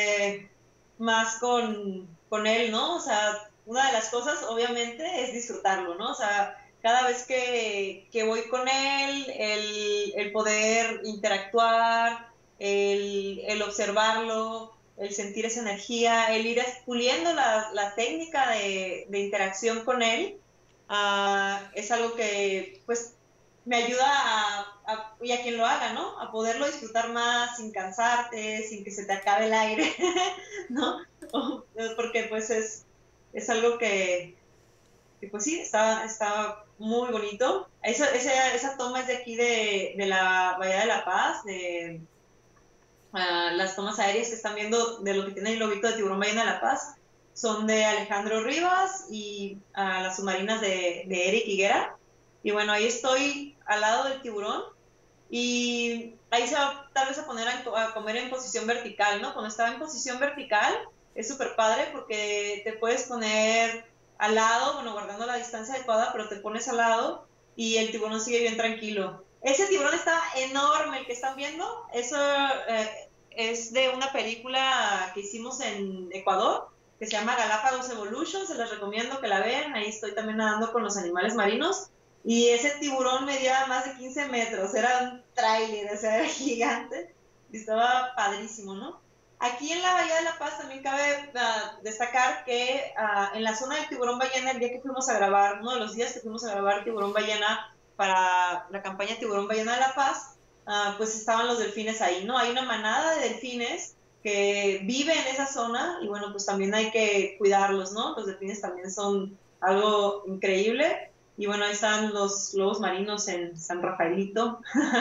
más con él, ¿no? O sea, una de las cosas obviamente es disfrutarlo, ¿no? O sea, cada vez que voy con él, el poder interactuar, el observarlo, el sentir esa energía, el ir puliendo la técnica de interacción con él, es algo que pues me ayuda y a quien lo haga, ¿no? A poderlo disfrutar más sin cansarte, sin que se te acabe el aire, ¿no? Porque pues es algo que pues sí, está muy bonito. Esa toma es de aquí de la Bahía de La Paz, de las tomas aéreas que están viendo de lo que tiene el lobito de tiburón ballena de La Paz, son de Alejandro Rivas y las submarinas de Eric Higuera. Y bueno, ahí estoy al lado del tiburón y ahí se va tal vez a poner a comer en posición vertical, ¿no? Cuando estaba en posición vertical es súper padre porque te puedes poner al lado, bueno, guardando la distancia adecuada, pero te pones al lado y el tiburón sigue bien tranquilo. Ese tiburón está enorme, el que están viendo, eso es de una película que hicimos en Ecuador, que se llama Galápagos Evolution, se les recomiendo que la vean, ahí estoy también nadando con los animales marinos. Y ese tiburón medía más de 15 metros, era un tráiler, o sea, era gigante, y estaba padrísimo, ¿no? Aquí en la Bahía de La Paz también cabe destacar que en la zona del tiburón ballena, el día que fuimos a grabar, uno de los días que fuimos a grabar tiburón ballena para la campaña Tiburón Ballena de La Paz, pues estaban los delfines ahí, ¿no? Hay una manada de delfines que vive en esa zona y bueno, pues también hay que cuidarlos, ¿no? Los delfines también son algo increíble. Y bueno, ahí están los lobos marinos en San Rafaelito,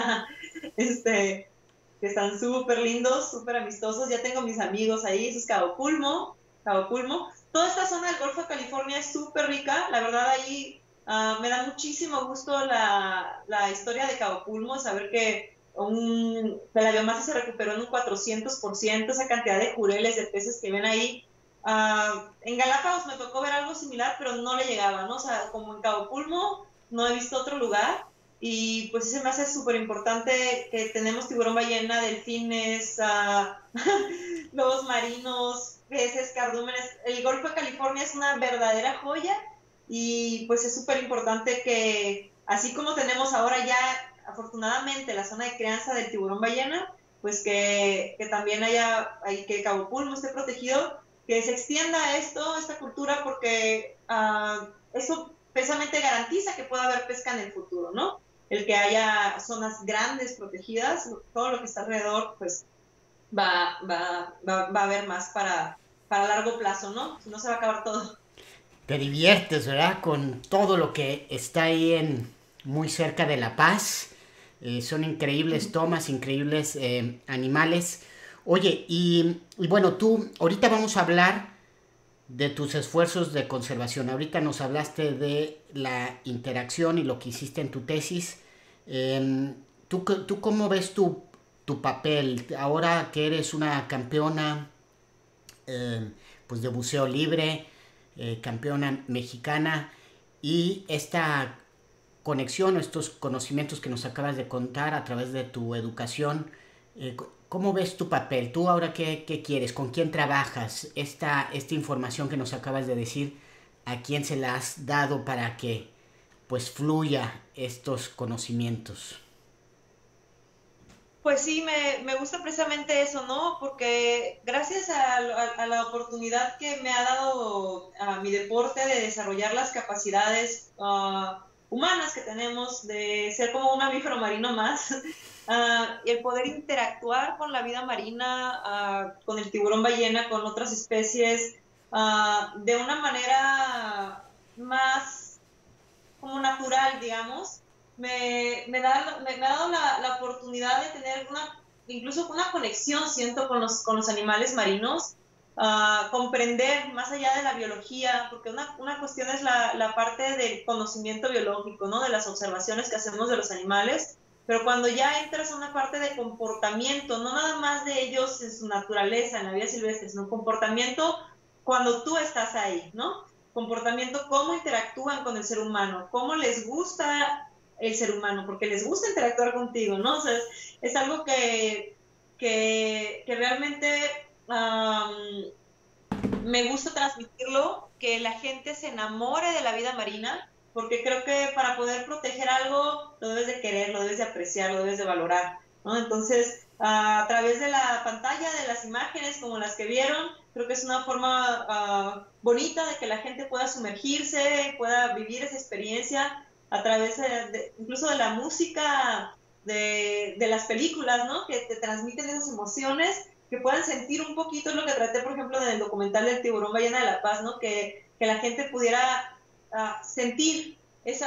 que están súper lindos, súper amistosos. Ya tengo mis amigos ahí, eso es Cabo Pulmo. Toda esta zona del Golfo de California es súper rica, la verdad ahí me da muchísimo gusto la historia de Cabo Pulmo, saber que la biomasa se recuperó en un 400%, esa cantidad de jureles, de peces que ven ahí. En Galápagos me tocó ver algo similar, pero no le llegaba, ¿no? O sea, como en Cabo Pulmo no he visto otro lugar y pues sí se me hace súper importante que tenemos tiburón ballena, delfines, lobos marinos, peces, cardúmenes. El Golfo de California es una verdadera joya y pues es súper importante que, así como tenemos ahora ya afortunadamente la zona de crianza del tiburón ballena, pues que también haya, que Cabo Pulmo esté protegido, que se extienda esta cultura, porque eso precisamente garantiza que pueda haber pesca en el futuro, ¿no? El que haya zonas grandes protegidas, todo lo que está alrededor, pues va a haber más para largo plazo, ¿no? Si no, se va a acabar todo. Te diviertes, ¿verdad? Con todo lo que está ahí muy cerca de La Paz. Son increíbles tomas, increíbles animales. Oye, y bueno, tú, ahorita vamos a hablar de tus esfuerzos de conservación. Ahorita nos hablaste de la interacción y lo que hiciste en tu tesis. ¿Tú cómo ves tu papel? Ahora que eres una campeona pues de buceo libre, campeona mexicana, y esta conexión, estos conocimientos que nos acabas de contar a través de tu educación, ¿cómo ves tu papel? ¿Tú ahora qué quieres? ¿Con quién trabajas? Esta información que nos acabas de decir, ¿a quién se la has dado para que pues fluya estos conocimientos? Pues sí, me gusta precisamente eso, ¿no? Porque gracias a la oportunidad que me ha dado a mi deporte de desarrollar las capacidades humanas que tenemos, de ser como un mamífero marino más, y el poder interactuar con la vida marina, con el tiburón ballena, con otras especies, de una manera más como natural, digamos, me ha dado la oportunidad de tener incluso una conexión, siento, con los animales marinos, comprender más allá de la biología, porque una cuestión es la parte del conocimiento biológico, ¿no? De las observaciones que hacemos de los animales, pero cuando ya entras a una parte de comportamiento, no nada más de ellos en su naturaleza, en la vida silvestre, sino comportamiento cuando tú estás ahí, ¿no? Comportamiento, cómo interactúan con el ser humano, cómo les gusta el ser humano, porque les gusta interactuar contigo, ¿no? O sea, es algo que realmente me gusta transmitirlo, que la gente se enamore de la vida marina, porque creo que para poder proteger algo lo debes de querer, lo debes de apreciar, lo debes de valorar, ¿no? Entonces, a través de la pantalla, de las imágenes como las que vieron, creo que es una forma bonita de que la gente pueda sumergirse, pueda vivir esa experiencia a través incluso de la música, de las películas, ¿no? Que te transmiten esas emociones, que puedan sentir un poquito. Es lo que traté, por ejemplo, en el documental del tiburón ballena de La Paz, ¿no? Que la gente pudiera sentir ese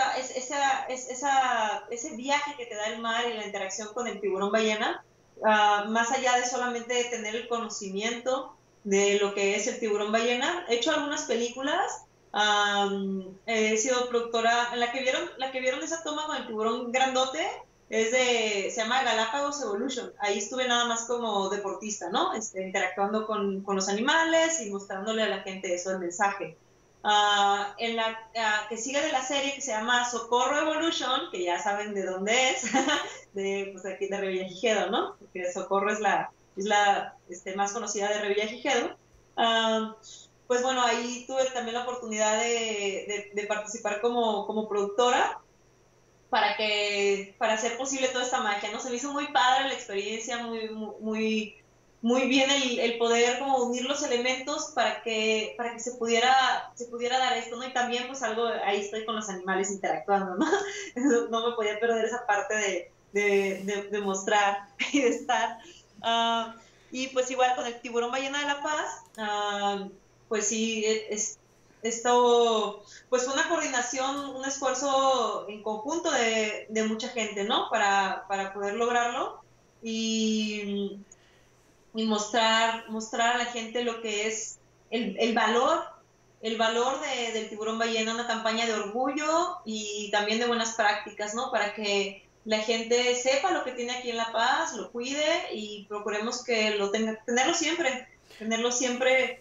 viaje que te da el mar y la interacción con el tiburón ballena, más allá de solamente tener el conocimiento de lo que es el tiburón ballena. He hecho algunas películas, he sido productora, la que vieron esa toma con el tiburón grandote, se llama Galápagos Evolution. Ahí estuve nada más como deportista, ¿no? Interactuando con los animales y mostrándole a la gente eso, el mensaje. En la que sigue de la serie, que se llama Socorro Evolution, que ya saben de dónde es, pues aquí de Revillagigedo, ¿no? Porque Socorro es la isla más conocida de Revillagigedo. Pues bueno, ahí tuve también la oportunidad de participar como productora para hacer posible toda esta magia, ¿no? Se me hizo muy padre la experiencia, muy bien el poder como unir los elementos para que se pudiera dar esto, ¿no? Y también pues ahí estoy con los animales interactuando, ¿no? No me podía perder esa parte de mostrar y de estar. Y pues igual con el tiburón ballena de La Paz, pues sí, esto pues fue una coordinación, un esfuerzo en conjunto de mucha gente, ¿no? Para poder lograrlo y mostrar a la gente lo que es el valor del tiburón ballena, una campaña de orgullo y también de buenas prácticas, ¿no? Para que la gente sepa lo que tiene aquí en La Paz, lo cuide y procuremos que tenerlo siempre.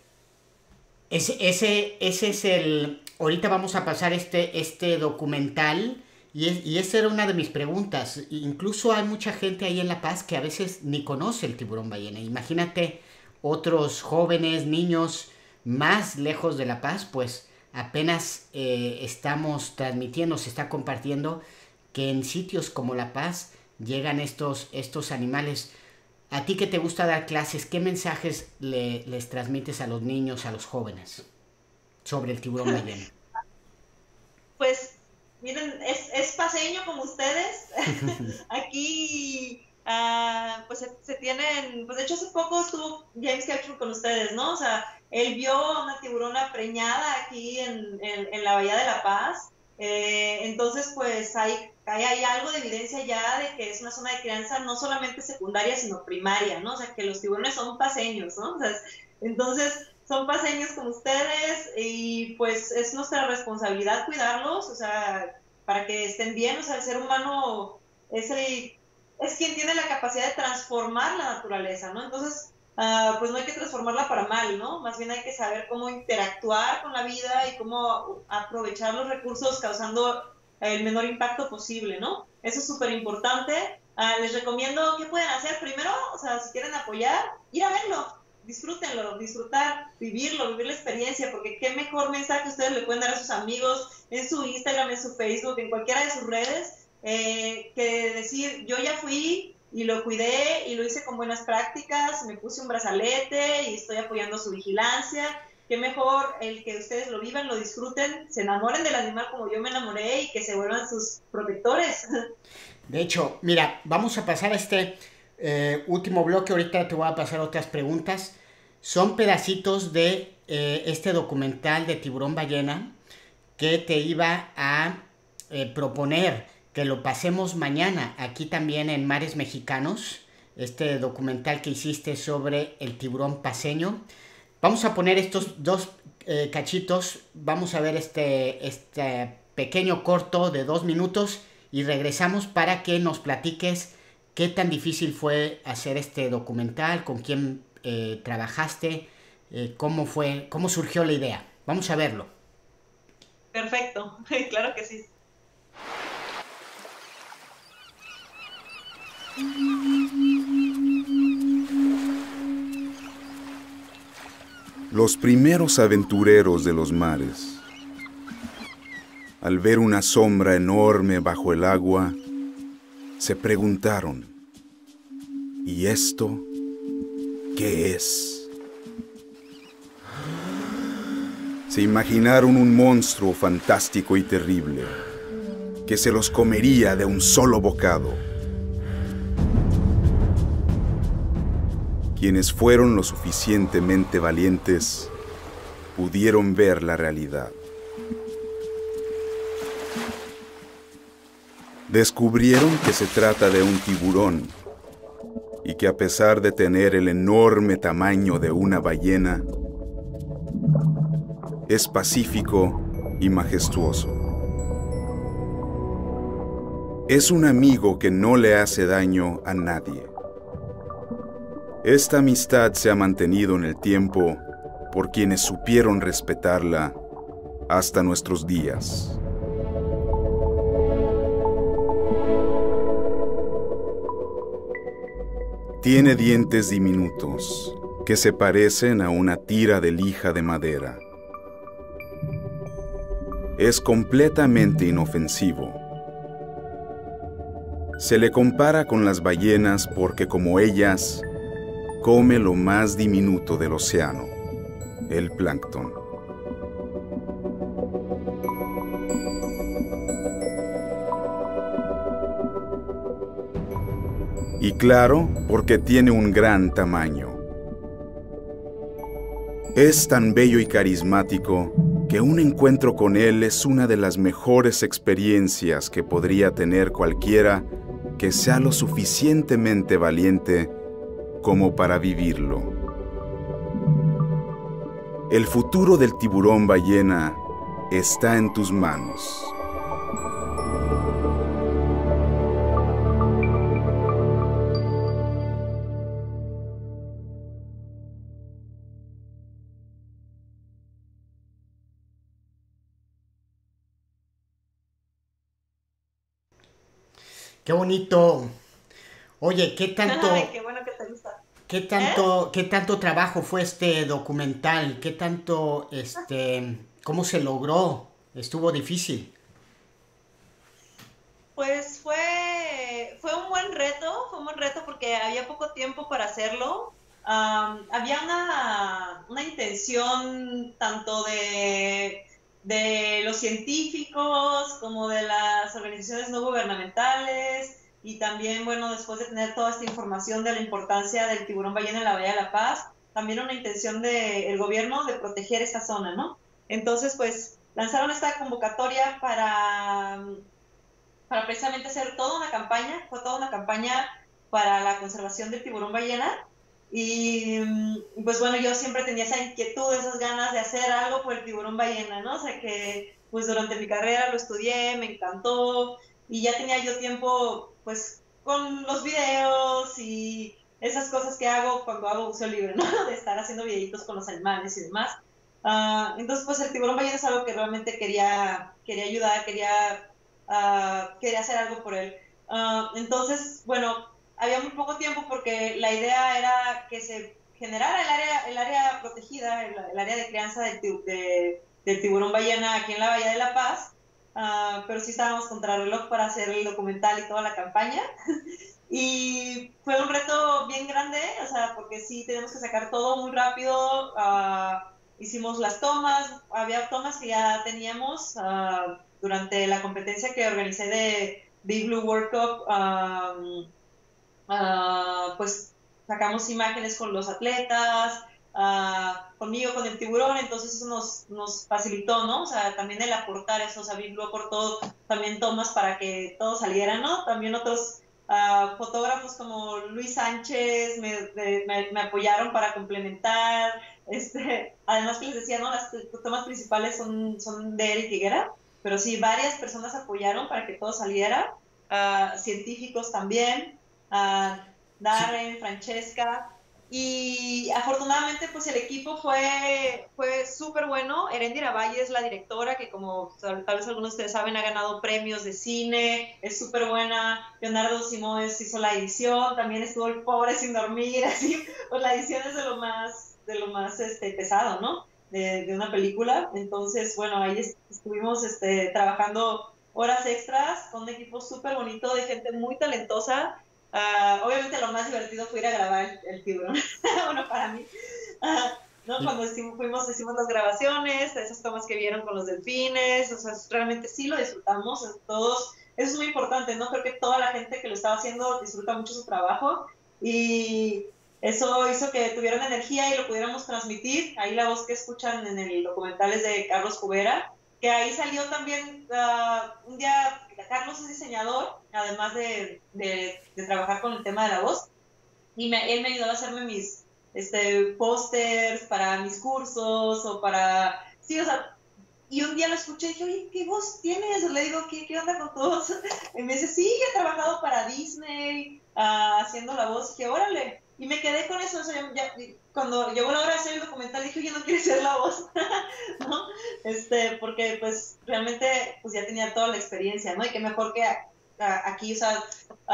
Ese es ahorita vamos a pasar este documental Y esa era una de mis preguntas. Incluso hay mucha gente ahí en La Paz que a veces ni conoce el tiburón ballena. Imagínate otros jóvenes, niños más lejos de La Paz, pues apenas estamos transmitiendo, se está compartiendo que en sitios como La Paz llegan estos animales. A ti que te gusta dar clases, ¿qué mensajes les transmites a los niños, a los jóvenes sobre el tiburón ballena? Pues miren, es paseño como ustedes. Aquí, pues se tienen, pues de hecho hace poco estuvo James Catchford con ustedes, ¿no? O sea, él vio a una tiburona preñada aquí en la Bahía de La Paz. Entonces, pues hay algo de evidencia ya de que es una zona de crianza no solamente secundaria, sino primaria, ¿no? O sea, que los tiburones son paseños, ¿no? O sea, entonces, son paseños como ustedes y pues es nuestra responsabilidad cuidarlos, o sea, para que estén bien, o sea, el ser humano es quien tiene la capacidad de transformar la naturaleza, ¿no? Entonces, pues no hay que transformarla para mal, ¿no? Más bien hay que saber cómo interactuar con la vida y cómo aprovechar los recursos causando el menor impacto posible, ¿no? Eso es súper importante. Les recomiendo qué pueden hacer primero, o sea, si quieren apoyar, ir a verlo, disfrútenlo, disfrutar, vivirlo, vivir la experiencia, porque qué mejor mensaje ustedes le pueden dar a sus amigos en su Instagram, en su Facebook, en cualquiera de sus redes, que decir, yo ya fui y lo cuidé y lo hice con buenas prácticas, me puse un brazalete y estoy apoyando su vigilancia. Qué mejor el que ustedes lo vivan, lo disfruten, se enamoren del animal como yo me enamoré y que se vuelvan sus protectores. De hecho, mira, vamos a pasar a este último bloque. Ahorita te voy a pasar otras preguntas. Son pedacitos de este documental de Tiburón Ballena que te iba a proponer que lo pasemos mañana aquí también en Mares Mexicanos. Este documental que hiciste sobre el tiburón paceño. Vamos a poner estos dos cachitos. Vamos a ver este pequeño corto de 2 minutos y regresamos para que nos platiques qué tan difícil fue hacer este documental, con quién trabajaste, cómo fue, cómo surgió la idea. Vamos a verlo. Perfecto, claro que sí. Los primeros aventureros de los mares, al ver una sombra enorme bajo el agua, se preguntaron, ¿y esto qué es? Se imaginaron un monstruo fantástico y terrible que se los comería de un solo bocado. Quienes fueron lo suficientemente valientes pudieron ver la realidad. Descubrieron que se trata de un tiburón y que a pesar de tener el enorme tamaño de una ballena, es pacífico y majestuoso. Es un amigo que no le hace daño a nadie. Esta amistad se ha mantenido en el tiempo por quienes supieron respetarla hasta nuestros días. Tiene dientes diminutos que se parecen a una tira de lija de madera. Es completamente inofensivo. Se le compara con las ballenas porque, como ellas, come lo más diminuto del océano, el plancton. Y claro, porque tiene un gran tamaño. Es tan bello y carismático que un encuentro con él es una de las mejores experiencias que podría tener cualquiera que sea lo suficientemente valiente como para vivirlo. El futuro del tiburón ballena está en tus manos. Qué bonito. Oye, Ay, qué bueno que te gusta. ¿Eh? qué tanto trabajo fue este documental? ¿Qué tanto, cómo se logró? Estuvo difícil. Pues fue fue un buen reto porque había poco tiempo para hacerlo. Había una intención tanto de los científicos como de las organizaciones no gubernamentales y también, bueno, después de tener toda esta información de la importancia del tiburón ballena en la Bahía de la Paz, también una intención del gobierno de proteger esta zona, ¿no? Entonces, pues lanzaron esta convocatoria para precisamente hacer toda una campaña, fue toda una campaña para la conservación del tiburón ballena. Y pues bueno, yo siempre tenía esa inquietud, esas ganas de hacer algo por el tiburón ballena, ¿no? O sea que pues durante mi carrera lo estudié, me encantó y ya tenía yo tiempo pues con los videos y esas cosas que hago cuando hago buceo libre, ¿no? De estar haciendo videitos con los animales y demás. Entonces pues el tiburón ballena es algo que realmente quería ayudar, quería hacer algo por él. Entonces, bueno, había muy poco tiempo porque la idea era que se generara el área protegida, el área de crianza del tiburón ballena aquí en la Bahía de la Paz, pero sí estábamos contra reloj para hacer el documental y toda la campaña. Y fue un reto bien grande, o sea, porque sí tenemos que sacar todo muy rápido. Hicimos las tomas, había tomas que ya teníamos durante la competencia que organicé de Big Blue World Cup. Pues sacamos imágenes con los atletas, conmigo, con el tiburón, entonces eso nos facilitó, ¿no? O sea, también el aportar eso, o sea, Big Blue aportó también tomas para que todo saliera, ¿no? También otros fotógrafos como Luis Sánchez me apoyaron para complementar, además que les decía, ¿no? Las tomas principales son de Eric Higuera, pero sí, varias personas apoyaron para que todo saliera, científicos también, Sí. Darren, Francesca, y afortunadamente pues el equipo fue súper bueno. Erendira Valle es la directora que como tal vez algunos de ustedes saben ha ganado premios de cine, es súper buena. Leonardo Simões hizo la edición, también estuvo el pobre sin dormir, así, pues la edición es de lo más pesado, ¿no? De una película. Entonces, bueno, ahí estuvimos trabajando horas extras con un equipo súper bonito de gente muy talentosa. Obviamente lo más divertido fue ir a grabar el tiburón, bueno, para mí, ¿no? Y, Cuando hicimos las grabaciones, esas tomas que vieron con los delfines, o sea, realmente sí lo disfrutamos, todos, eso es muy importante, ¿no? Creo que toda la gente que lo estaba haciendo disfruta mucho su trabajo y eso hizo que tuvieran energía y lo pudiéramos transmitir. Ahí la voz que escuchan en el documental es de Carlos Cubera, que ahí salió también un día. Carlos es diseñador, además de trabajar con el tema de la voz, y él me ayudó a hacerme mis pósters para mis cursos o para... Sí, o sea, y un día lo escuché y dije, oye, ¿qué voz tienes? Le digo, ¿qué onda con tu voz? Y me dice, sí, he trabajado para Disney, haciendo la voz. Y dije, órale. Y me quedé con eso. O sea, cuando llegó la hora de hacer el documental, dije, oye, no quiero ser la voz, ¿no? Porque pues realmente pues ya tenía toda la experiencia, ¿no? Y qué mejor que aquí, o sea,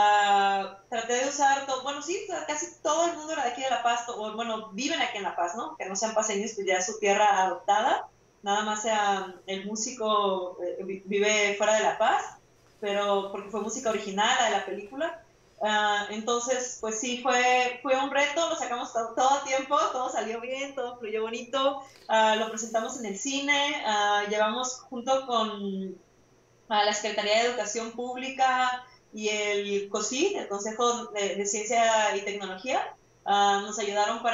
traté de usar todo, bueno, sí, casi todo el mundo era de aquí de La Paz, o bueno, viven aquí en La Paz, ¿no? Que no sean paseños, pues ya es su tierra adoptada, nada más sea el músico vive fuera de La Paz, pero porque fue música original, la de la película. Entonces, pues sí, fue un reto, lo sacamos todo a tiempo, todo salió bien, todo fluyó bonito, lo presentamos en el cine, llevamos junto con la Secretaría de Educación Pública y el COSI, el Consejo de Ciencia y Tecnología, nos ayudaron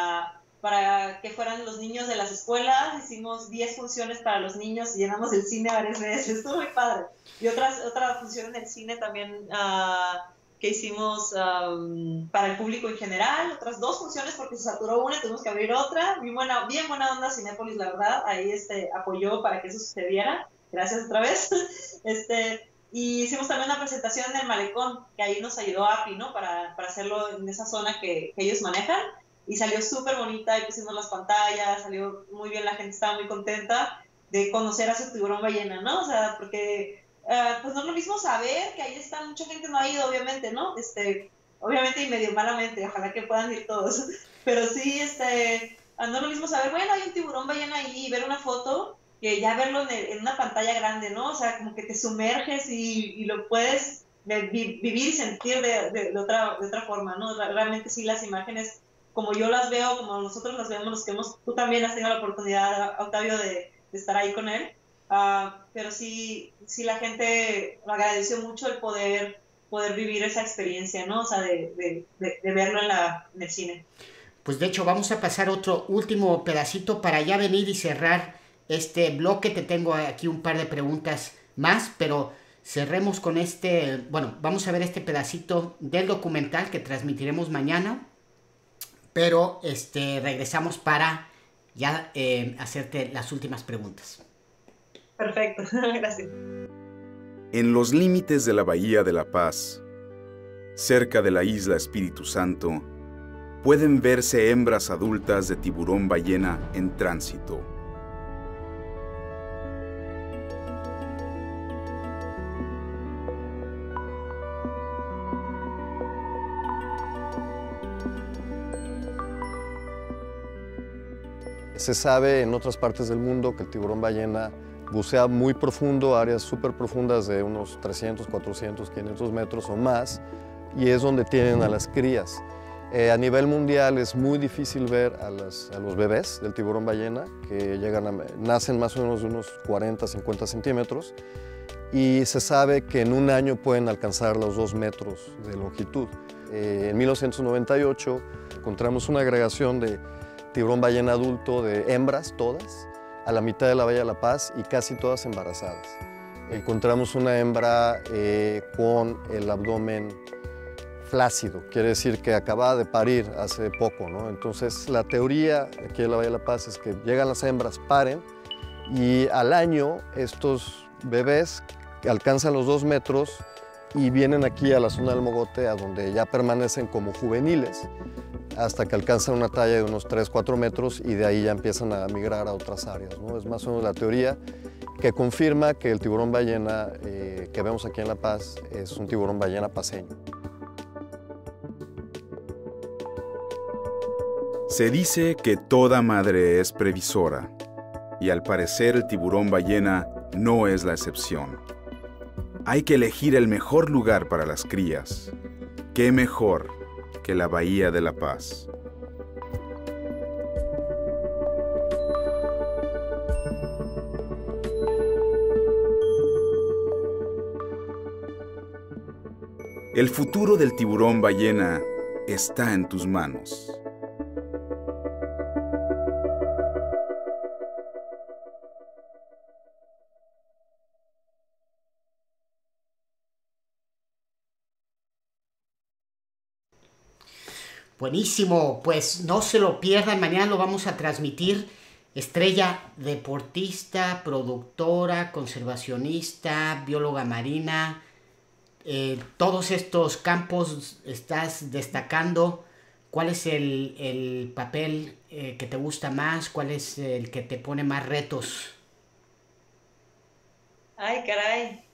para que fueran los niños de las escuelas. Hicimos 10 funciones para los niños y llenamos el cine varias veces, estuvo muy padre. Y otra función en el cine también que hicimos para el público en general, otras 2 funciones porque se saturó una y tuvimos que abrir otra. Bien buena onda Cinépolis, la verdad, ahí apoyó para que eso sucediera. Gracias otra vez. Y hicimos también una presentación en el Malecón, que ahí nos ayudó API, ¿no? Para hacerlo en esa zona que ellos manejan. Y salió súper bonita, y pusimos las pantallas, salió muy bien, la gente estaba muy contenta de conocer a su tiburón ballena, ¿no? O sea, porque pues no es lo mismo saber que ahí está, mucha gente no ha ido, obviamente, ¿no? Obviamente y medio malamente, ojalá que puedan ir todos, pero sí, no es lo mismo saber, bueno, hay un tiburón ballena ahí y ver una foto, que ya verlo en una pantalla grande, ¿no? O sea, como que te sumerges y lo puedes vivir y sentir de otra forma, ¿no? Realmente sí, las imágenes, como yo las veo, como nosotros las vemos, tú también has tenido la oportunidad, Octavio, de estar ahí con él, pero sí, la gente agradeció mucho el poder vivir esa experiencia, ¿no? O sea, de verlo en el cine. Pues de hecho vamos a pasar otro último pedacito para ya venir y cerrar este bloque. Te tengo aquí un par de preguntas más, pero cerremos con bueno, vamos a ver este pedacito del documental que transmitiremos mañana, pero regresamos para ya hacerte las últimas preguntas. Perfecto, gracias. En los límites de la Bahía de la Paz, cerca de la isla Espíritu Santo, pueden verse hembras adultas de tiburón ballena en tránsito. Se sabe en otras partes del mundo que el tiburón ballena bucea muy profundo, áreas súper profundas de unos 300, 400, 500 metros o más, y es donde tienen a las crías. A nivel mundial es muy difícil ver a los bebés del tiburón ballena, que nacen más o menos de unos 40, 50 centímetros, y se sabe que en un año pueden alcanzar los 2 metros de longitud. En 1998 encontramos una agregación de tiburón ballena adulto de hembras, todas, a la mitad de la Bahía de la Paz y casi todas embarazadas. Encontramos una hembra con el abdomen flácido, quiere decir que acababa de parir hace poco, ¿no? Entonces la teoría aquí en la Bahía de la Paz es que llegan las hembras, paren, y al año estos bebés alcanzan los 2 metros y vienen aquí a la zona del Mogote, a donde ya permanecen como juveniles, hasta que alcanzan una talla de unos 3, 4 metros y de ahí ya empiezan a migrar a otras áreas, ¿no? Es más o menos la teoría que confirma que el tiburón ballena que vemos aquí en La Paz es un tiburón ballena paceño. Se dice que toda madre es previsora, y al parecer el tiburón ballena no es la excepción. Hay que elegir el mejor lugar para las crías. ¿Qué mejor que la Bahía de la Paz? El futuro del tiburón ballena está en tus manos. Buenísimo, pues no se lo pierdan, mañana lo vamos a transmitir. Estrella deportista, productora, conservacionista, bióloga marina, todos estos campos estás destacando. ¿Cuál es el papel que te gusta más? ¿Cuál es el que te pone más retos? Ay, caray.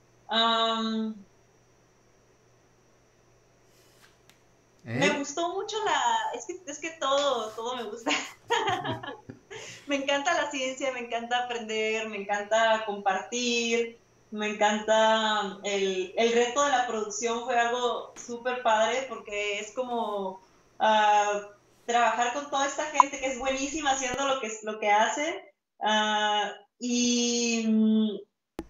Me gustó mucho es que todo me gusta. Me encanta la ciencia, me encanta aprender, me encanta compartir, me encanta el reto de la producción. Fue algo súper padre porque es como trabajar con toda esta gente que es buenísima haciendo lo que hace, y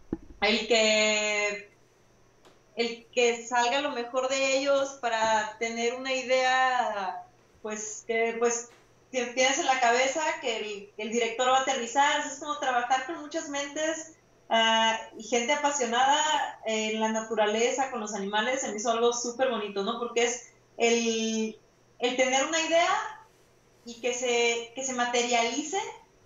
el que salga lo mejor de ellos para tener una idea, pues tienes en la cabeza que el director va a aterrizar. Es como trabajar con muchas mentes y gente apasionada en la naturaleza, con los animales. Se me hizo algo súper bonito, ¿no? Porque es el tener una idea y que se materialice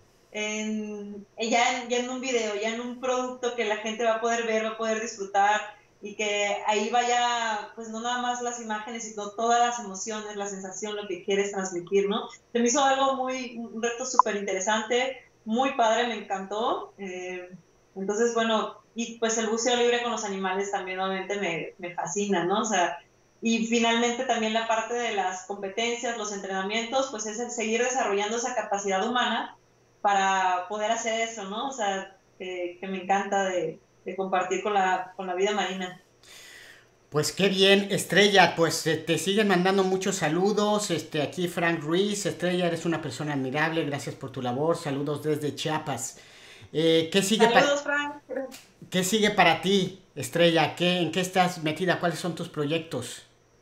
ya en un video, ya en un producto que la gente va a poder ver, va a poder disfrutar, y que ahí vaya, pues no nada más las imágenes, sino todas las emociones, la sensación, lo que quieres transmitir, ¿no? Se me hizo un reto súper interesante, muy padre, me encantó. Entonces, bueno, y pues el buceo libre con los animales también obviamente me fascina, ¿no? O sea, y finalmente también la parte de las competencias, los entrenamientos, pues es el seguir desarrollando esa capacidad humana para poder hacer eso, ¿no? O sea, que me encanta de compartir con la vida marina. Pues qué bien, Estrella, pues te siguen mandando muchos saludos, aquí Frank Ruiz, Estrella, eres una persona admirable, gracias por tu labor, saludos desde Chiapas. ¿Qué sigue Saludos, Frank. ¿Qué sigue para ti, Estrella? ¿En qué estás metida? ¿Cuáles son tus proyectos?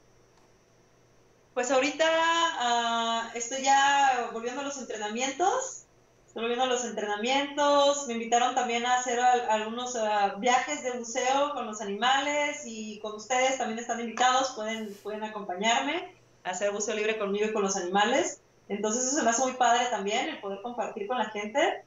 Pues ahorita estoy ya volviendo a los entrenamientos. Estoy volviendo a los entrenamientos. Me invitaron también a hacer algunos viajes de buceo con los animales y con ustedes también están invitados. Pueden acompañarme a hacer buceo libre conmigo y con los animales. Entonces eso se me hace muy padre también, el poder compartir con la gente.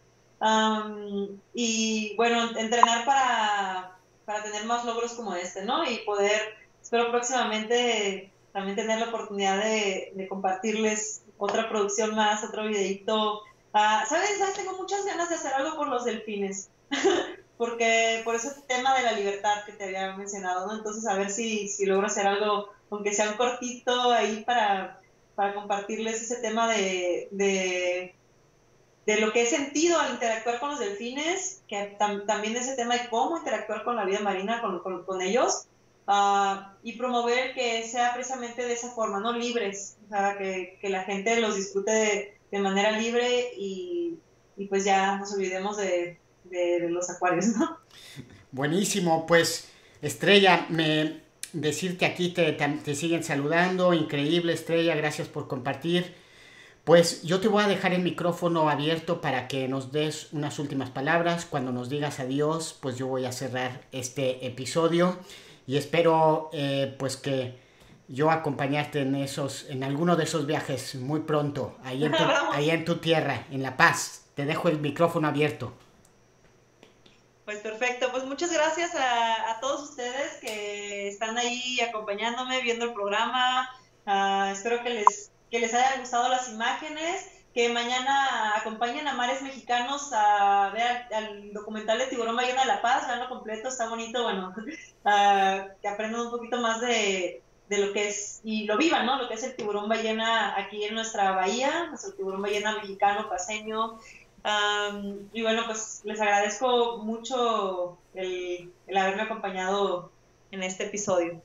Y bueno, entrenar para tener más logros como este, ¿no? Y poder, espero próximamente también tener la oportunidad de compartirles otra producción más, otro videito. ¿Sabes? Tengo muchas ganas de hacer algo por los delfines, porque por ese tema de la libertad que te había mencionado, ¿no? Entonces a ver si logro hacer algo, aunque sea un cortito ahí para compartirles ese tema de lo que he sentido al interactuar con los delfines, que también ese tema de cómo interactuar con la vida marina, con ellos, y promover que sea precisamente de esa forma, ¿no? Libres, o sea, que la gente los disfrute de manera libre y pues ya nos olvidemos de los acuarios, ¿no? Buenísimo, pues Estrella, decirte aquí te siguen saludando, increíble Estrella, gracias por compartir. Pues yo te voy a dejar el micrófono abierto para que nos des unas últimas palabras. Cuando nos digas adiós, pues yo voy a cerrar este episodio y espero pues que yo acompañarte en alguno de esos viajes muy pronto, ahí en tu tierra, en La Paz. Te dejo el micrófono abierto. Pues perfecto, pues muchas gracias a todos ustedes que están ahí acompañándome, viendo el programa. Espero que les hayan gustado las imágenes, que mañana acompañen a Mares Mexicanos a ver al documental de Tiburón Ballena de La Paz, veanlo completo, está bonito, bueno, que aprendan un poquito más de lo que es, y lo vivan, ¿no? Lo que es el tiburón ballena aquí en nuestra bahía, nuestro tiburón ballena mexicano, paseño. Y bueno, pues les agradezco mucho el haberme acompañado en este episodio.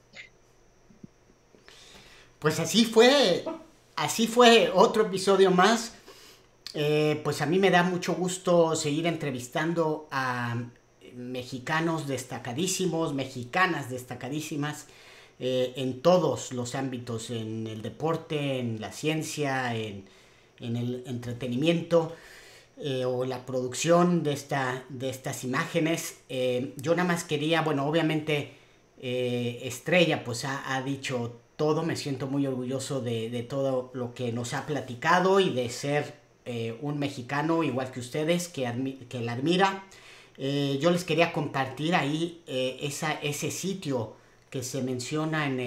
Pues así fue otro episodio más. Pues a mí me da mucho gusto seguir entrevistando a mexicanos destacadísimos, mexicanas destacadísimas, en todos los ámbitos, en el deporte, en la ciencia, en el entretenimiento, o la producción de estas imágenes. Yo nada más quería, bueno, obviamente Estrella pues ha dicho todo, me siento muy orgulloso de todo lo que nos ha platicado y de ser un mexicano igual que ustedes, que la admira. Yo les quería compartir ahí ese sitio que se menciona en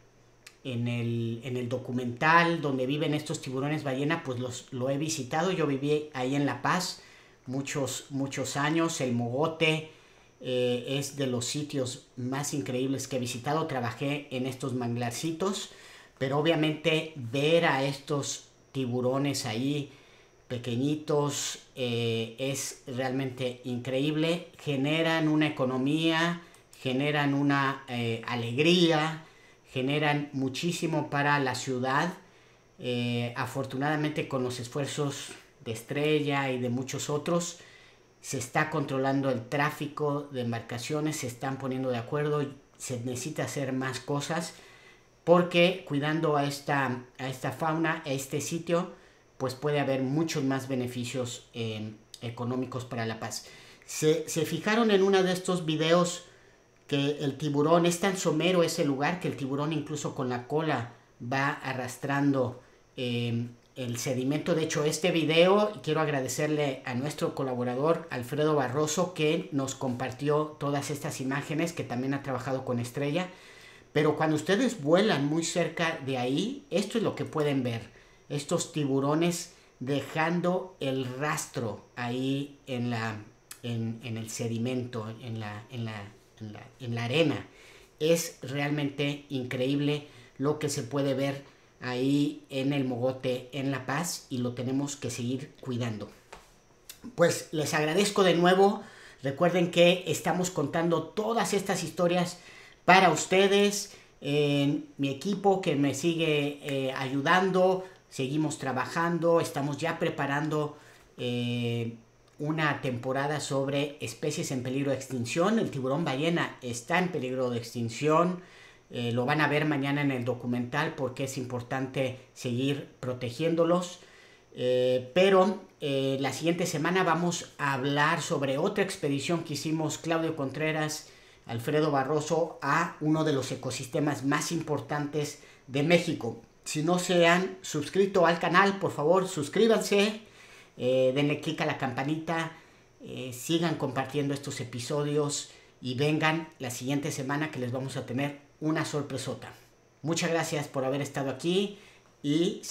el documental donde viven estos tiburones ballena, pues lo he visitado. Yo viví ahí en La Paz muchos años. El Mogote es de los sitios más increíbles que he visitado. Trabajé en estos manglarcitos, pero obviamente ver a estos tiburones ahí pequeñitos es realmente increíble. Generan una economía, generan una alegría, generan muchísimo para la ciudad. Afortunadamente, con los esfuerzos de Estrella y de muchos otros, se está controlando el tráfico de embarcaciones, se están poniendo de acuerdo, se necesita hacer más cosas, porque cuidando a esta fauna, a este sitio, pues puede haber muchos más beneficios económicos para La Paz. Se fijaron en uno de estos videos que el tiburón, es tan somero ese lugar que el tiburón incluso con la cola va arrastrando el sedimento. De hecho, este video, quiero agradecerle a nuestro colaborador Alfredo Barroso, que nos compartió todas estas imágenes, que también ha trabajado con Estrella. Pero cuando ustedes vuelan muy cerca de ahí, esto es lo que pueden ver: estos tiburones dejando el rastro ahí en en el sedimento, en la arena. Es realmente increíble lo que se puede ver ahí en el Mogote en La Paz, y lo tenemos que seguir cuidando. Pues les agradezco de nuevo. Recuerden que estamos contando todas estas historias para ustedes. Mi equipo que me sigue ayudando, seguimos trabajando, estamos ya preparando una temporada sobre especies en peligro de extinción. El tiburón ballena está en peligro de extinción. Lo van a ver mañana en el documental porque es importante seguir protegiéndolos. Pero la siguiente semana vamos a hablar sobre otra expedición que hicimos Claudio Contreras, Alfredo Barroso, a uno de los ecosistemas más importantes de México. Si no se han suscrito al canal, por favor suscríbanse, denle click a la campanita, sigan compartiendo estos episodios y vengan la siguiente semana que les vamos a tener una sorpresota. Muchas gracias por haber estado aquí y